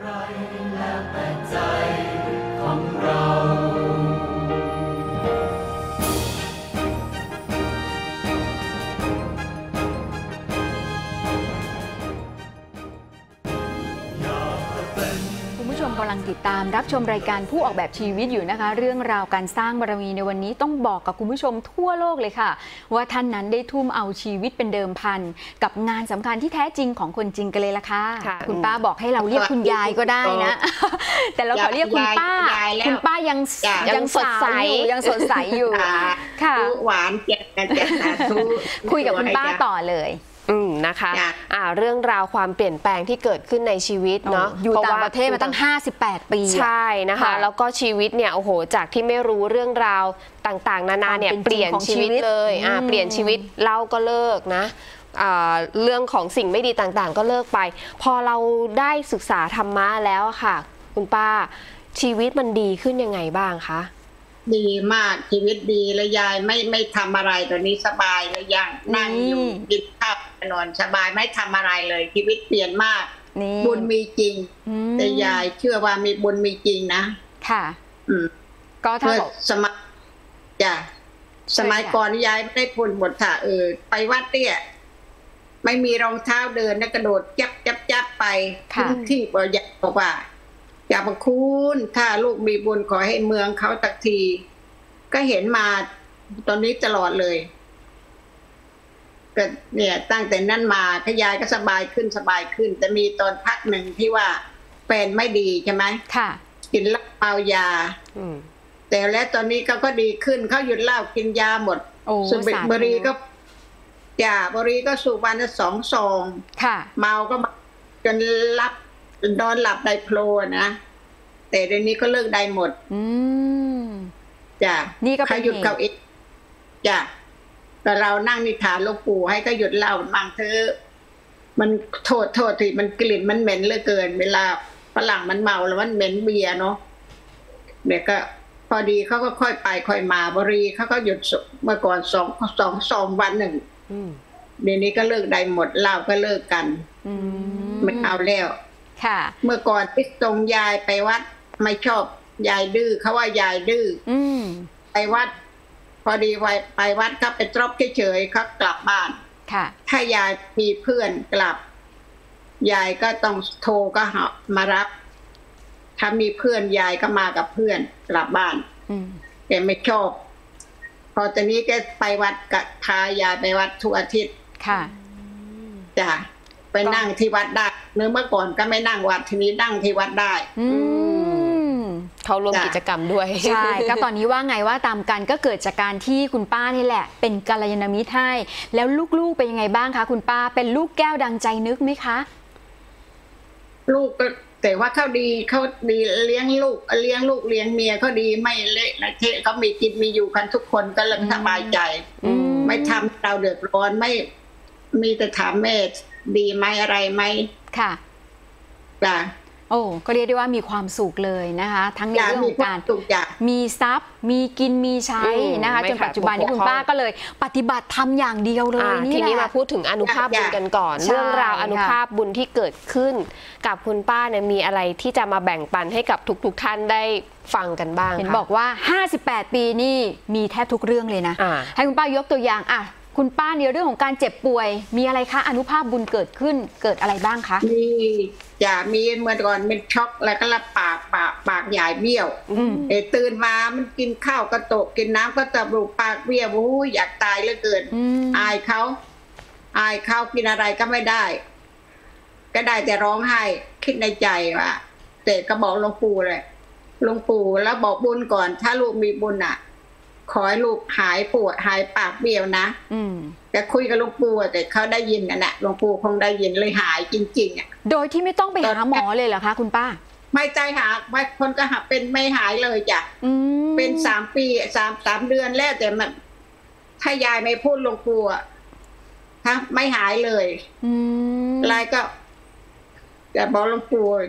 กำลังติดตามรับชมรายการผู้ออกแบบชีวิตอยู่นะคะเรื่องราวการสร้างบารมีในวันนี้ต้องบอกกับคุณผู้ชมทั่วโลกเลยค่ะว่าท่านนั้นได้ทุ่มเอาชีวิตเป็นเดิมพันกับงานสำคัญที่แท้จริงของคนจริงกันเลยล่ะค่ะคุณป้าบอกให้เราเรียกคุณยายก็ได้นะแต่เราขอเรียกคุณป้าคุณป้ายังยังสดใสยังสดใสอยู่ค่ะหวานเจ็บกันเจ็บคุยกับคุณป้าต่อเลยอืมนะคะอ่าเรื่องราวความเปลี่ยนแปลงที่เกิดขึ้นในชีวิตเนาะอยู่ต่างประเทศมาตั้งห้าสิบแปดปีใช่นะคะแล้วก็ชีวิตเนี่ยโอ้โหจากที่ไม่รู้เรื่องราวต่างๆนานาเนี่ยเปลี่ยนชีวิตเลยอ่าเปลี่ยนชีวิตเล่าก็เลิกนะเรื่องของสิ่งไม่ดีต่างๆก็เลิกไปพอเราได้ศึกษาธรรมะแล้วค่ะคุณป้าชีวิตมันดีขึ้นยังไงบ้างคะดีมากชีวิตดีและยายไม่ไม่ทำอะไรตอนนี้สบายแล้วยังนั่งอยู่กินข้าวนอนสบายไม่ทำอะไรเลยชีวิตเปลี่ยนมากบุญมีจริงแต่ยายเชื่อว่ามีบุญมีจริงนะค่ะอืมก็ถ้าสมัยจ้ะสมัยก่อนยายไม่ได้พูดหมดค่ะเออไปวัดเนี่ยไม่มีรองเท้าเดินนะกระโดดจับจับจับไปทุกที่บอกยายบอกว่าอย่าประคุณถ้าลูกมีบุญขอให้เมืองเขาตักทีก็เห็นมาตอนนี้ตลอดเลยก็เนี่ยตั้งแต่นั้นมาขยายก็สบายขึ้นสบายขึ้นแต่มีตอนพักหนึ่งที่ว่าแฟนไม่ดีใช่ไหมค่ะกินเหล้าเมายาแต่แล้วตอนนี้เขาก็ดีขึ้นเขาหยุดเหล้ากินยาหมดสูบบุหรี่ก็จ่าบุหรี่ก็สูบวันละสองซองค่ะเมาก็จนรับนอนหลับได้โพลนะแต่เดี๋ยวนี้ก็เลิกได้หมดอืมจ้ะนี่ก็เขาหยุดเขาเองจ้ะแต่เรานั่งนิทานหลวงปู่ให้ก็หยุดเหล้าบางเธอมันโทษโทษที่มันกลิ่นมันเหม็นเหลือเกินเวลาฝรั่งมันเมาแล้วมันเหม็นเบียร์เนาะเดี๋ยวก็พอดีเขาก็ค่อยไปค่อยมาบุหรี่เขาก็หยุดเมื่อก่อนสองสองสองวันหนึ่งเดี๋ยวนี้ก็เลิกได้หมดเหล้าก็เลิกกันไม่เอาแล้วเมื่อก่อนที่ส่งยายไปวัดไม่ชอบยายดื้อเขาว่ายายดื้อไปวัดพอดีไปไปวัดเขาไปตรบเฉยๆเขากลับบ้านถ้ายายมีเพื่อนกลับยายก็ต้องโทรก็หามารับถ้ามีเพื่อนยายก็มากับเพื่อนกลับบ้านแกไม่ชอบพอตอนนี้แกไปวัดกับพายายไปวัดทุกอาทิตย์ค่ะจ้ะไปนั่งที่วัดได้เมื่อเมื่อก่อนก็ไม่นั่งวัดทีนี้นั่งที่วัดได้เขาร่วมกิจกรรมด้วยใช่ก็ตอนนี้ว่าไงว่าตามกันก็เกิดจากการที่คุณป้านี่แหละเป็นกัลยาณมิตรให้แล้วลูกๆเป็นยังไงบ้างคะคุณป้าเป็นลูกแก้วดังใจนึกไหมคะลูกก็แต่ว่าเขาดีเขาดีเลี้ยงลูกเลี้ยงลูกเลี้ยงเมียเขาดีไม่เละนะเทะเขามีกินมีอยู่กันทุกคนก็เลยสบายใจไม่ทำเราเดือดร้อนไม่มีแต่ถามแม่ดีไหมอะไรไหมค่ะจ้ะโอ้ก็เรียกได้ว่ามีความสุขเลยนะคะทั้งในเรื่องของการมีทรัพย์มีกินมีใช้นะคะจนปัจจุบันนี้คุณป้าก็เลยปฏิบัติทำอย่างเดียวเลยนี่ทีนี้มาพูดถึงอนุภาพบุญกันก่อนเรื่องราวอนุภาพบุญที่เกิดขึ้นกับคุณป้าเนี่ยมีอะไรที่จะมาแบ่งปันให้กับทุกๆท่านได้ฟังกันบ้างเห็นบอกว่าห้าสิบแปดปีนี่มีแทบทุกเรื่องเลยนะให้คุณป้ายกตัวอย่างอ่ะคุณป้าในเรื่องของการเจ็บป่วยมีอะไรคะอนุภาพบุญเกิดขึ้นเกิดอะไรบ้างคะมีจะมีเมื่อก่อนเป็นช็อกแล้วก็ละปากปากปากใหญ่เบี้ยวเอตื่นมามันกินข้าวก็ตกกินน้ำก็ตะบรูปากเบี้ยวโอ้ยอยากตายเหลือเกินอายเขาอายเขากินอะไรก็ไม่ได้ก็ได้แต่ร้องไห้คิดในใจว่าแต่ก็บอกหลวงปู่เลยหลวงปู่แล้วบอกบุญก่อนถ้าลูกมีบุญอ่ะขอให้ลูกหายปวดหายปากเบี้ยวนะแต่คุยกับหลวงปู่แต่เขาได้ยินกันนะหลวงปู่คงได้ยินเลยหายจริงๆอ่ะโดยที่ไม่ต้องไปหาหมอเลยเหรอคะคุณป้าไม่ใจหาบางคนก็หาเป็นไม่หายเลยจ้ะเป็นสามปีสามสามเดือนแล้วแต่มันถ้ายายไม่พูดหลวงปู่อ่ะฮะไม่หายเลยลายก็จะบอกหลวงปู่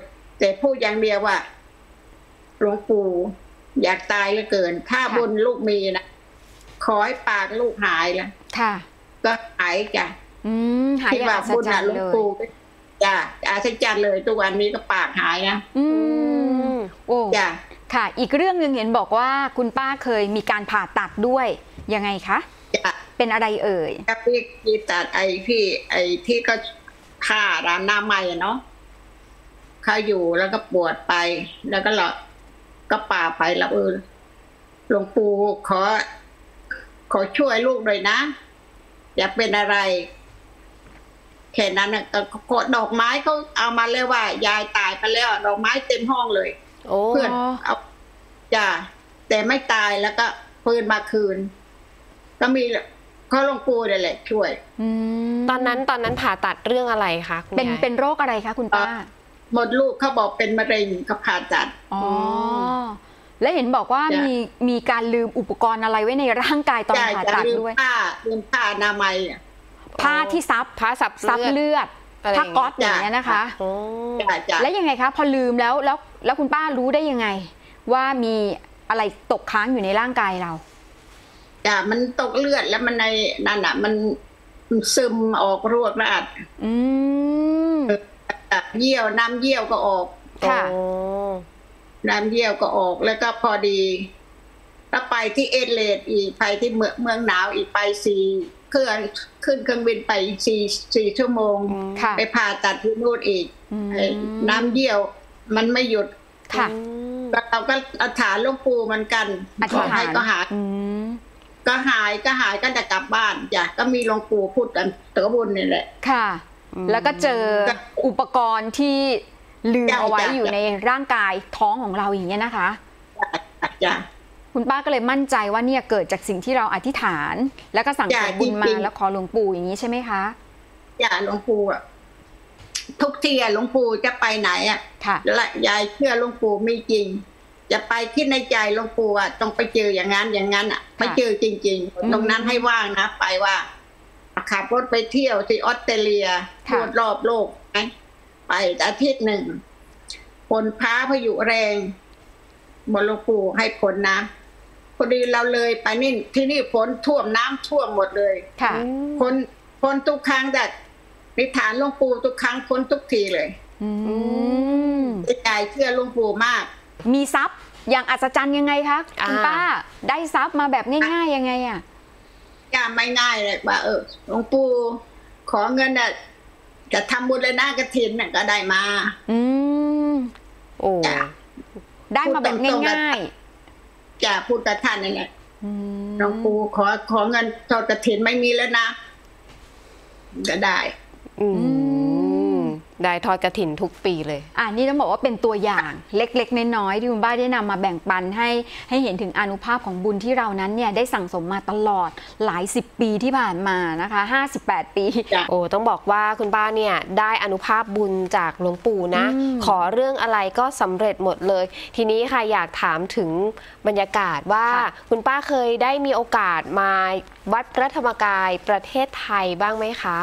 แต่พูดอย่างเดียวว่าหลวงปู่อยากตายเหลือเกินถ้าบุญลูกมีนะขอให้ปากลูกหายละค่ะก็หายจ้ะอืมหายอย่างอัศจรรย์เลยจ้ะอัศจรรย์เลยทุกวันนี้ก็ปากหายนะอืมโอ้จ้ะค่ะอีกเรื่องหนึ่งเห็นบอกว่าคุณป้าเคยมีการผ่าตัดด้วยยังไงคะเป็นอะไรเอ่ยพี่พี่ตัดไอ้พี่ไอ้ที่ก็ผ่าร้านหน้าใหม่เนาะเขาอยู่แล้วก็ปวดไปแล้วก็เราก็ป่าไปแล้วเออหลวงปู่ขอขอช่วยลูกหน่อยนะอย่าเป็นอะไรแค่นั้นนะก็ดอกไม้เขาเอามาเลยว่ายายตายไปแล้วดอกไม้เต็มห้องเลยเพื่อนเอาจ้าแต่ไม่ตายแล้วก็ฟื้นมาคืนก็มีเขาหลวงปู่นี่แหละช่วยตอนนั้นตอนนั้นผ่าตัดเรื่องอะไรคะเป็นเป็นโรคอะไรคะคุณป้าหมดลูกเขาบอกเป็นมะเร็งเขาผ่าตัดอ๋อและเห็นบอกว่ามีมีการลืมอุปกรณ์อะไรไว้ในร่างกายตอนผ่าตัดด้วยผ้าลืมผ้าอนามัยผ้าที่ซับผ้าซับซับเลือดผ้าก๊อซอย่างเงี้ยนะคะแล้วยังไงคะพอลืมแล้วแล้วแล้วคุณป้ารู้ได้ยังไงว่ามีอะไรตกค้างอยู่ในร่างกายเราจ้ะมันตกเลือดแล้วมันในนั่นอ่ะมันซึมออกรวดราดอืมเยี่ยวน้ำเยี่ยวก็ออกค่ะน้ำเยี่ยวก็ออกแล้วก็พอดีแล้วไปที่เอเลดอีกไปที่เมืองเมืองหนาวอีกไปสี่เครื่องขึ้นเครื่องบินไปอีกสี่สี่ชั่วโมงไปผ่าตัดที่นู่นอีกน้ำเยี่ยวมันไม่หยุดค่ะเราก็อธิษฐานหลวงปู่เหมือนกันขอให้ก็หายก็หายก็หายก็จะกลับบ้านจ้ะก็มีหลวงปู่พูดกันตะบุญนี่แหละค่ะแล้วก็เจออุปกรณ์ที่ลืมเอาไว้อยู่ในร่างกายท้องของเราอย่างเงี้ยนะคะจ้ะคุณป้าก็เลยมั่นใจว่าเนี่ยเกิดจากสิ่งที่เราอธิษฐานแล้วก็สั่งสมบุญมาแล้วขอหลวงปู่อย่างนี้ใช่ไหมคะจ้ะหลวงปู่อ่ะทุกทีหลวงปู่จะไปไหนอ่ะและยายเชื่อหลวงปู่ไม่จริงจะไปคิดในใจหลวงปู่อ่ะต้องไปเจออย่างนั้นอย่างนั้นอ่ะไปเจอจริงๆตรงนั้นให้ว่างนะไปว่าขับรถไปเที่ยวที่ออสเตรเลียทั่วรอบโลกไปไปอาทิตย์หนึ่งฝนฟ้าพายุแรงบนหลวงปู่ให้ฝนนะพอดีเราเลยไปนี่ที่นี่ฝนท่วมน้ำท่วมหมดเลยค่ะคนคนทุกครั้งแต่นิทานหลวงปู่ทุกครั้งฝนทุกทีเลยอืมใจเชื่อหลวงปู่มากมีทรัพย์อย่างอัศจรรย์ยังไงคะคุณป้าได้ทรัพย์มาแบบง่ายๆยังไงอ่ะย่าไม่ง่ายเลยว่าเออหลวงปู่ขอเงินน่ะจะทำบุญเลยนะกฐินน่ะก็ได้มาอืมโอ้ได้มาแบบง่ายๆจะพูดกับท่านนี่แหละหลวงปู่ขอขอเงินทอดกฐินไม่มีแล้วนะก็ได้อืมได้ทอดกฐินทุกปีเลยอ่านี่ต้องบอกว่าเป็นตัวอย่างเล็กๆน้อยๆที่คุณป้าได้นำมาแบ่งปันให้ให้เห็นถึงอานุภาพของบุญที่เรานั้นเนี่ยได้สั่งสมมาตลอดหลายสิบปีที่ผ่านมานะคะห้าสิบแปดปีโอ้ต้องบอกว่าคุณป้าเนี่ยได้อานุภาพบุญจากหลวงปู่นะขอเรื่องอะไรก็สำเร็จหมดเลยทีนี้ค่ะอยากถามถึงบรรยากาศว่าคุณป้าเคยได้มีโอกาสมาวัดพระธรรมกายประเทศไทยบ้างไหมคะ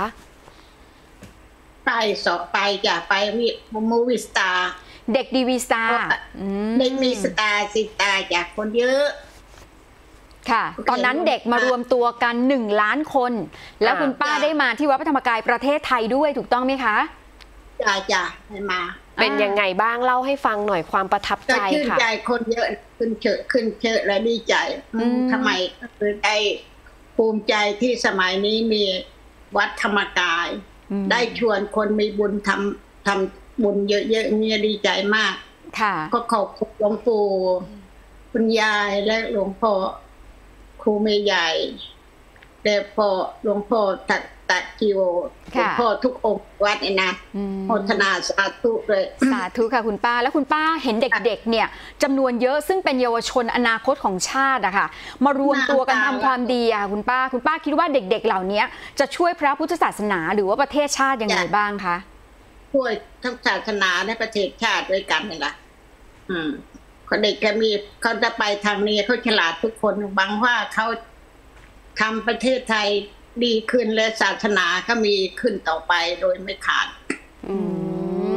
ไปสอบไปจะไปมีมูวิสตาเด็กดีวีสตาเด็กมีสตาสิตาจากคนเยอะค่ะตอนนั้นเด็กมารวมตัวกันหนึ่งล้านคนแล้วคุณป้าได้มาที่วัดพระธรรมกายประเทศไทยด้วยถูกต้องไหมคะจ้าจ้าได้มาเป็นยังไงบ้างเล่าให้ฟังหน่อยความประทับใจค่ะชื่นใจคนเยอะขึ้นเชอะขึ้นเชอะและดีใจทำไมคือได้ภูมิใจที่สมัยนี้มีวัดธรรมกายได้ชวนคนมีบุญทำทำบุญเยอะๆเนี่ยดีใจมากค่ะก็ขอบคุณหลวงปู่คุณยายและหลวงพ่อครูเมย์ใหญ่แต่พ่อหลวงพ่อตัดตัดกิโลหลวงพ่อทุกองค์วัดเนี่ยนะโมทนาสาธุเลยสาธุค่ะคุณป้าแล้วคุณป้าเห็นเด็กๆเนี่ยจำนวนเยอะซึ่งเป็นเยาวชนอนาคตของชาติอะค่ะมารวมตัวกันทำความดีอะคุณป้าคุณป้าคิดว่าเด็กๆเหล่านี้จะช่วยพระพุทธศาสนาหรือว่าประเทศชาติยังไงบ้างคะช่วยทั้งศาสนาและประเทศชาติด้วยกันนี่แหละอืมคนเด็กก็มีเขาจะไปทางนี้เขาฉลาดทุกคนบางว่าเขาทำประเทศไทยดีขึ้นและศาสนาก็มีขึ้นต่อไปโดยไม่ขาดอืม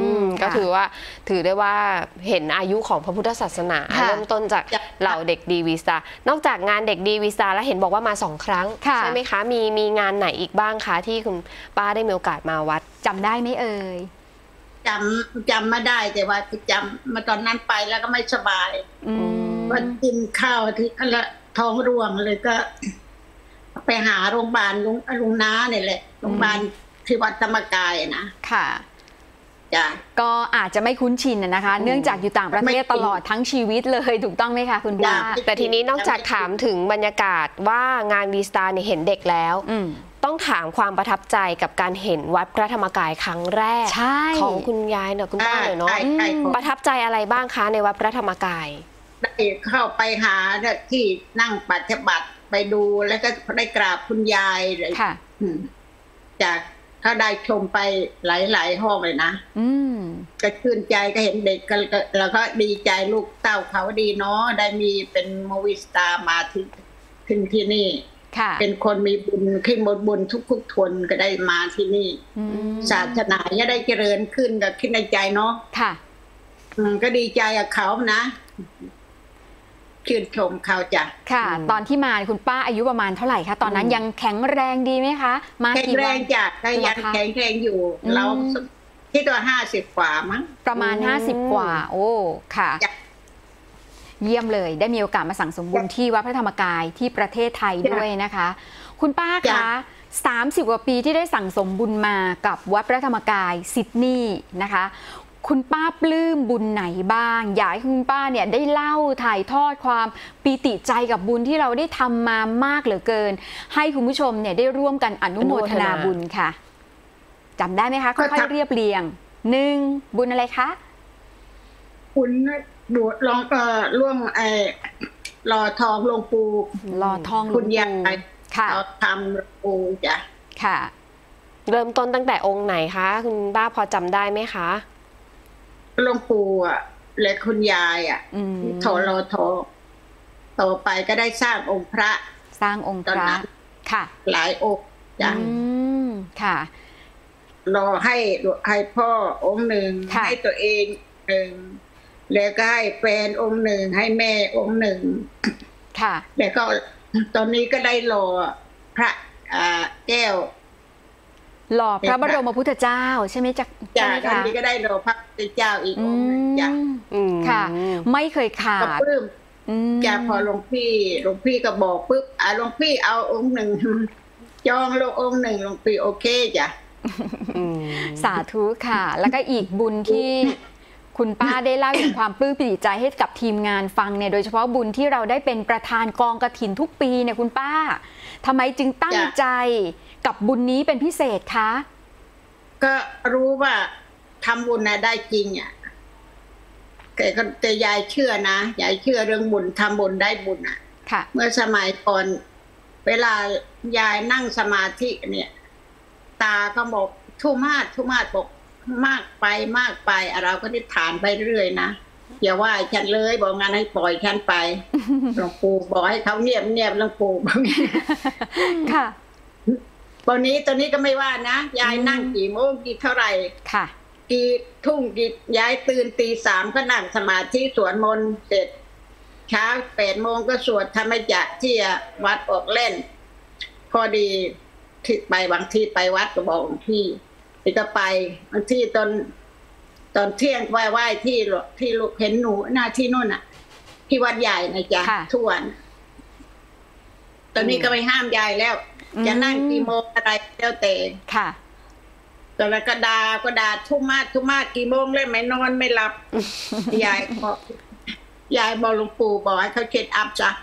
ก็ถือว่าถือได้ว่าเห็นอายุของพระพุทธศาสนาเริ่มต้นจากเหล่าเด็กดีวีซานอกจากงานเด็กดีวีซาแล้วเห็นบอกว่ามาสองครั้งใช่ไหมคะมีมีงานไหนอีกบ้างคะที่คุณป้าได้มีโอกาสมาวัดจำได้ไหมเอ่ยจำจำไม่ได้แต่ว่าจำมาตอนนั้นไปแล้วก็ไม่สบายวันกินข้าวที่ละท้องร่วงเลยก็ไปหาโรงพยาบาลลุงลุงน้าเนี่ยแหละโรงพยาบาลที่วัดธรรมกายนะค่ะจ้ะก็อาจจะไม่คุ้นชินนะคะเนื่องจากอยู่ต่างประเทศตลอดทั้งชีวิตเลยถูกต้องไหมคะคุณป้าแต่ทีนี้นอกจากถามถึงบรรยากาศว่างานวีสตาร์เนี่ยเห็นเด็กแล้วต้องถามความประทับใจกับการเห็นวัดพระธรรมกายครั้งแรกของคุณยายเนอะคุณป้าเนอะเนาะประทับใจอะไรบ้างคะในวัดพระธรรมกายได้เข้าไปหาที่นั่งปฏิบัติไปดูแล้วก็ได้กราบคุณยายเลยค่ะจากถ้าได้ชมไปหลายๆห้องเลยนะอืมก็ชื่นใจก็เห็นเด็กก็แล้วก็ดีใจลูกเต้าเขาดีเนาะได้มีเป็นมวิสตามาถึงถึงที่นี่เป็นคนมีบุญขึ้นบนบุญทุกๆทนก็ได้มาที่นี่ศาสนาจะได้เจริญขึ้นก็คิดในใจเนาะค่ะก็ดีใจกับเขานะชื่นชมเขาจ้ะค่ะตอนที่มาคุณป้าอายุประมาณเท่าไหร่คะตอนนั้นยังแข็งแรงดีไหมคะมาแข็งแรงจ้ะก็ยังแข็งแรงอยู่เราที่ตัวห้าสิบกว่ามั้งประมาณห้าสิบกว่าโอ้ค่ะเยี่ยมเลยได้มีโอกาสมาสั่งสมบุญที่วัดพระธรรมกายที่ประเทศไทยด้วยนะคะคุณป้าคะสามสิบกว่าปีที่ได้สั่งสมบุญมากับวัดพระธรรมกายซิดนีย์นะคะคุณป้าปลื้มบุญไหนบ้างอยากให้คุณป้าเนี่ยได้เล่าถ่ายทอดความปีติใจกับบุญที่เราได้ทำมามากเหลือเกินให้คุณผู้ชมเนี่ยได้ร่วมกันอนุโมทนาบุญค่ะจำได้ไหมคะค่อยๆเรียบเรียงหนึ่งบุญอะไรคะบุญดูลองเอ่อร่วมไอ้หล่อทองหลวงปู่หล่อทองคุณยายค่ะทำหลวงปู่จ้ะค่ะเริ่มต้นตั้งแต่องค์ไหนคะคุณป้าพอจำได้ไหมคะหลวงปู่อ่ะและคุณยายอ่ะทอรอทอต่อไปก็ได้สร้างองค์พระสร้างองค์พระค่ะหลายองค์จ้ะค่ะรอให้ให้พ่อองค์หนึ่งให้ตัวเองหนึ่งแล้วก็ให้แฟนองค์หนึ่งให้แม่องค์หนึ่งค่ะแล้วก็ตอนนี้ก็ได้รอพระแก้วหล่อพระบรมพุทธเจ้าใช่ไหมจ๊ะจ้ะตอนนี้ก็ได้รอพระพุทธเจ้าอีกองค์หนึ่งจ้ะค่ะไม่เคยขาดปลื้มจ้ะพอหลวงพี่หลวงพี่ก็บอกปุ๊บอ่ะหลวงพี่เอาองค์หนึ่งจองลงองค์หนึ่งหลวงพี่โอเคจ้ะสาธุค่ะแล้วก็อีกบุญที่คุณป้าได้เล่าถึงความปลื้มปิติใจให้กับทีมงานฟังเนี่ยโดยเฉพาะบุญที่เราได้เป็นประธานกองกฐินทุกปีเนี่ยคุณป้าทำไมจึงตั้งใจกับบุญนี้เป็นพิเศษคะก็รู้ว่าทำบุญนะได้จริงอ่ะแต่ก็แต่ยายเชื่อนะยายเชื่อเรื่องบุญทำบุญได้บุญอ่ะเมื่อสมัยก่อนเวลายายนั่งสมาธิเนี่ยตาก็บอกทุมาศทุมาศบอกมากไปมากไปเราก็ได้ฐานไปเรื่อยนะอย่าว่าฉันเลยบอกงานให้ปล่อยฉันไปหลวงปู่บอกให้เขาเงียบเงียบหลวงปู่บอกค่ะตอนนี้ตอนนี้ก็ไม่ว่านะยายนั่งกี่โมงกี่เท่าไหร่ค่ะกี่ทุ่งกี่ยายตื่นตีสามก็นั่งสมาธิสวดมนต์เสร็จเช้าแปดโมงก็สวดธรรมจักรที่วัดออกเล่นพอดีที่ไปบางที่ไปวัดก็บอกพี่ที่ก็ไปบางที่ตอนตอนเที่ยงไหว้ไหว้ที่ที่ลูกเห็นหนูหน้าที่นู่นอ่ะที่วัดใหญ่นะจ๊ะทุกวันตอนนี้ก็ไปห้ามยายแล้วจะนั่งกี่โมงอะไรแล้วแต่ค่ะแต่ละก็ดาก็ดาทุ่มมาทุ่มมากี่โมงเลยไม่นอนไม่หลับยายบอกยายบอกหลวงปู่บอกให้เขาเช็ดอัพจ้ะ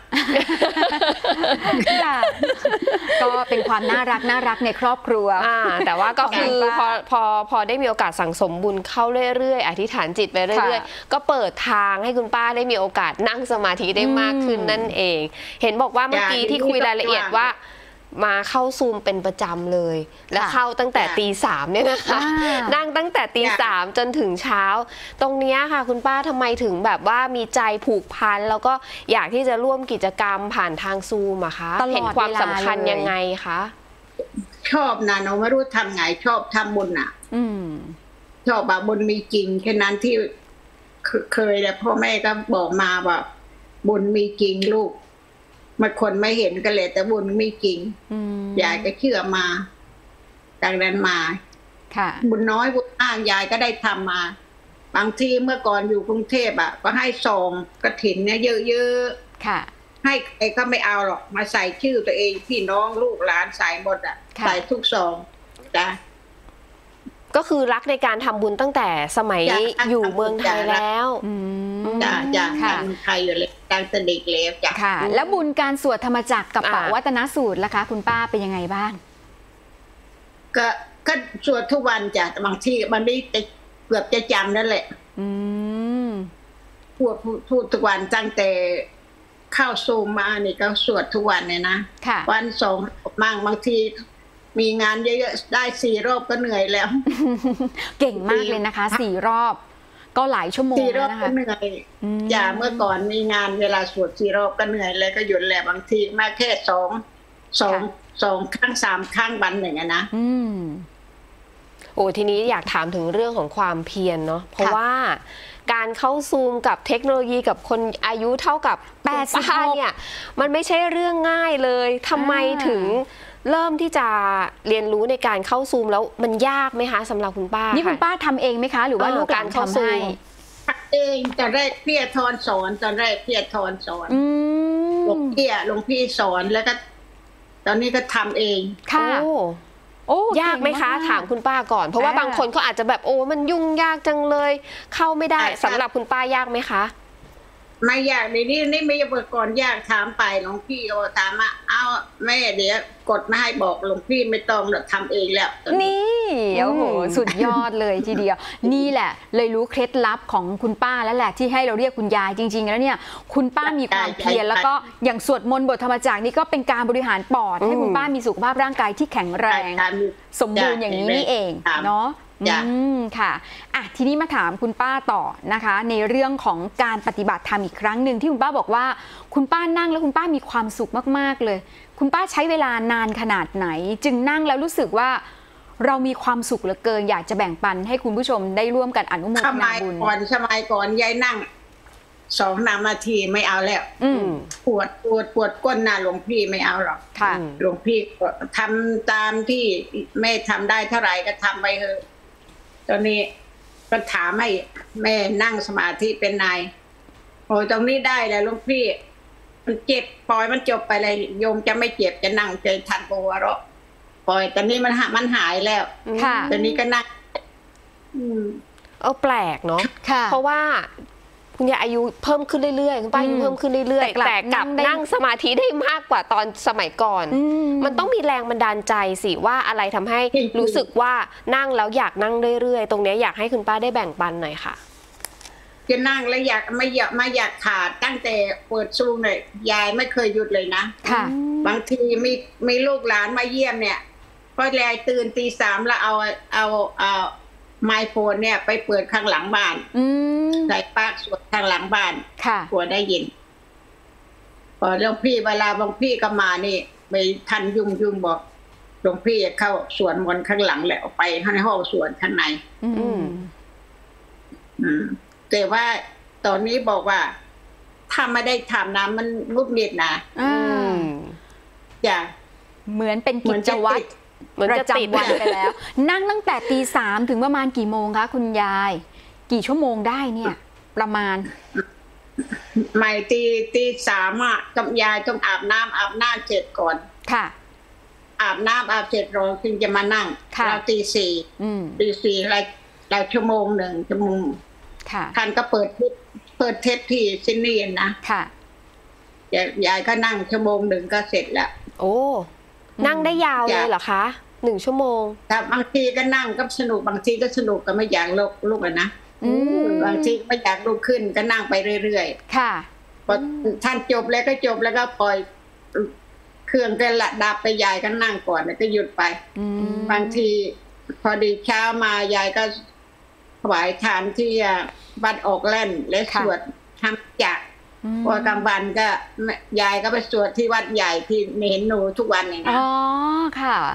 ก็เป็นความน่ารักน่ารักในครอบครัวแต่ว่าก็คือพอพอพอได้มีโอกาสสั่งสมบุญเข้าเรื่อยๆอธิษฐานจิตไปเรื่อยๆก็เปิดทางให้คุณป้าได้มีโอกาสนั่งสมาธิได้มากขึ้นนั่นเองเห็นบอกว่าเมื่อกี้ที่คุยรายละเอียดว่ามาเข้าซูมเป็นประจำเลยและเข้าตั้งแต่ตีสามเนี่ยนะคะนั่งตั้งแต่ตีสามจนถึงเช้าตรงนี้ค่ะคุณป้าทำไมถึงแบบว่ามีใจผูกพันแล้วก็อยากที่จะร่วมกิจกรรมผ่านทางซูมอะคะเห็นความสำคัญยังไงคะชอบนะน้องไม่รู้ทำไงชอบทำบุญอ่ะชอบว่าบุญมีจริงแค่นั้นที่เคยแล้วพ่อแม่ก็บอกมาว่าบุญมีจริงลูกมันคนไม่เห็นกันเลยแต่บุญมีจริงยายก็เชื่อมาจากนั้นมาค่ะบุญน้อยบุญมากยายก็ได้ทำมาบางทีเมื่อก่อนอยู่กรุงเทพอ่ะก็ให้ซองกฐินเนี่ยเยอะๆค่ะให้ใครก็ไม่เอาหรอกมาใส่ชื่อตัวเองพี่น้องลูกหลานใส่หมดอ่ะใส่ทุกซองจ้ะก็คือรักในการทำบุญตั้งแต่สมัยอยู่เมืองไทยแล้วจ้ะจ้ะค่ะเมืองไทยอยู่เลยตั้งแต่เด็กแล้วจ้ะค่ะแล้วบุญการสวดธรรมจักรกับปวัตนสูตรล่ะคะคุณป้าเป็นยังไงบ้างก็ก็สวดทุกวันจ้ะบางทีมันไม่เกือบจะจำนั่นแหละพูดพูดทุกวันตั้งแต่เข้าซูมมานี่ก็สวดทุกวันเนี่ยนะวันสองมั่งบางทีมีงานเยอะๆได้สี่รอบก็เหนื่อยแล้วเก่งมากเลยนะคะสี่รอบก็หลายชั่วโมงสี่รอบก็เหนื่อยอย่าเมื่อก่อนมีงานเวลาสวดสี่รอบก็เหนื่อยเลยก็หยุดแหละบางทีมาแค่สองสองสองครั้งสามครั้งวันหนึ่งนะอืมโอ้ทีนี้อยากถามถึงเรื่องของความเพียรเนาะเพราะว่าการเข้าซูมกับเทคโนโลยีกับคนอายุเท่ากับแปดสิบเนี่ยมันไม่ใช่เรื่องง่ายเลยทำไมถึงเริ่มที่จะเรียนรู้ในการเข้าซูมแล้วมันยากไหมคะสำหรับคุณป้านี่คุณป้าทำเองไหมคะหรือว่าลูกหลานทำให้เองตอนแรกพี่ทอนสอนตอนแรกพี่ทอนสอนหลวงพี่หลวงพี่สอนแล้วก็ตอนนี้ก็ทำเองค่ะโอ้ยากไหมคะถามคุณป้าก่อนเพราะว่าบางคนเขาอาจจะแบบโอ้มันยุ่งยากจังเลยเข้าไม่ได้สำหรับคุณป้ายากไหมคะไม่ยากนี่นี่นี่ไม่เมื่อก่อนยากถามไปหลวงพี่โอถามอ่ะเอาแม่เดี๋ยวกดมาให้บอกหลวงพี่ไม่ต้องเราทำเองแล้วนี่โอ้โหสุดยอดเลยทีเดียวนี่แหละเลยรู้เคล็ดลับของคุณป้าแล้วแหละที่ให้เราเรียกคุณยายจริงๆแล้วเนี่ยคุณป้ามีความเพียรแล้วก็อย่างสวดมนต์บทธรรมจักรนี่ก็เป็นการบริหารปอดให้คุณป้ามีสุขภาพร่างกายที่แข็งแรงสมบูรณ์อย่างนี้นี่เองเนาะอืมค่ะอ่ะทีนี้มาถามคุณป้าต่อนะคะในเรื่องของการปฏิบัติธรรมอีกครั้งหนึ่งที่คุณป้าบอกว่าคุณป้านั่งแล้วคุณป้ามีความสุขมากๆเลยคุณป้าใช้เวลานานขนาดไหนจึงนั่งแล้วรู้สึกว่าเรามีความสุขเหลือเกินอยากจะแบ่งปันให้คุณผู้ชมได้ร่วมกันอนุโมทนาบุญก่อนสมัยก่อนยายนั่งสองนาทีไม่เอาแล้วปวดปวดปวดก้นหน้าหลวงพี่ไม่เอาหรอกหลวงพี่ทำตามที่แม่ทำได้เท่าไหร่ก็ทำไปเถอะตอนนี้ก็ถามให้แม่นั่งสมาธิเป็นนายโอ้ตรงนี้ได้แล้วหลวงพี่มันเจ็บปล่อยมันจบไปเลยโยมจะไม่เจ็บจะนั่งใจทันโบวะระปล่อยตอนนี้มันหามันหายแล้วค่ะตอนนี้ก็นั่งเออแปลกเนาะเพราะว่าคุณยายอายุเพิ่มขึ้นเรื่อยๆคุณป้าอายุเพิ่มขึ้นเรื่อยๆแต่กลับนั่งสมาธิได้มากกว่าตอนสมัยก่อนมันต้องมีแรงบันดาลใจสิว่าอะไรทำให้รู้สึกว่านั่งแล้วอยากนั่งเรื่อยๆตรงนี้อยากให้คุณป้าได้แบ่งปันหน่อยค่ะจะนั่งแล้วอยากไม่อยากไม่อยากขาดตั้งแต่เปิดซูมเลยยายไม่เคยหยุดเลยนะค่ะบางทีมีมีลูกหลานมาเยี่ยมเนี่ยก็ยายตื่นตีสามแล้วเอาเอาเอาไมโครเนี่ยไปเปิดข้างหลังบ้านใส่ปากสวดข้างหลังบ้านกลัวได้ยินพอหลวงพี่เวลาหลวงพี่ก็มานี่ไปทันยุ่งยุ่งบอกหลวงพี่เข้าสวนมนต์ข้างหลังแล้วไปในห้องสวนข้างในแต่ว่าตอนนี้บอกว่าถ้าไม่ได้ทำนะมันงุดหงิดนะอย่างเหมือนเป็นกิจวัตรประจำวันไปแล้ว นั่งตั้งแต่ตีสามถึงประมาณกี่โมงคะคุณยายกี่ชั่วโมงได้เนี่ยประมาณไม่ตีตีสามอ่ะกับยายต้องอาบน้ำอาบน้ำเสร็จก่อนค่ะอาบน้ำอาบเสร็จเราถึงจะมานั่งเราตีสี่ตีสี่อะไรเราชั่วโมงหนึ่งชั่วโมงค่ะท่านก็เปิดเปิดเทปที่ซินเนียนนะค่ะยายก็นั่งชั่วโมงหนึ่งก็เสร็จแล้วโอ้นั่งได้ยาวเลยเหรอคะหนึ่งชั่วโมงครับบางทีก็นั่งก็สนุกบางทีก็สนุกก็ไม่อยากลุกลุกนะบางทีไม่อยากลุกขึ้นก็นั่งไปเรื่อยๆค่ะพอท่านจบแล้วก็จบแล้วก็ปล่อยเครื่องก็ละดับไปยายก็นั่งก่อนแล้วก็หยุดไปบางทีพอดีเช้ามายายก็ถวายทานที่วัดออกแล่นและสวดทำจักพอกลางวันก็ยายก็ไปสวดที่วัดใหญ่ที่เห็นหนูทุกวันอย่างนี้อ๋อค่ะ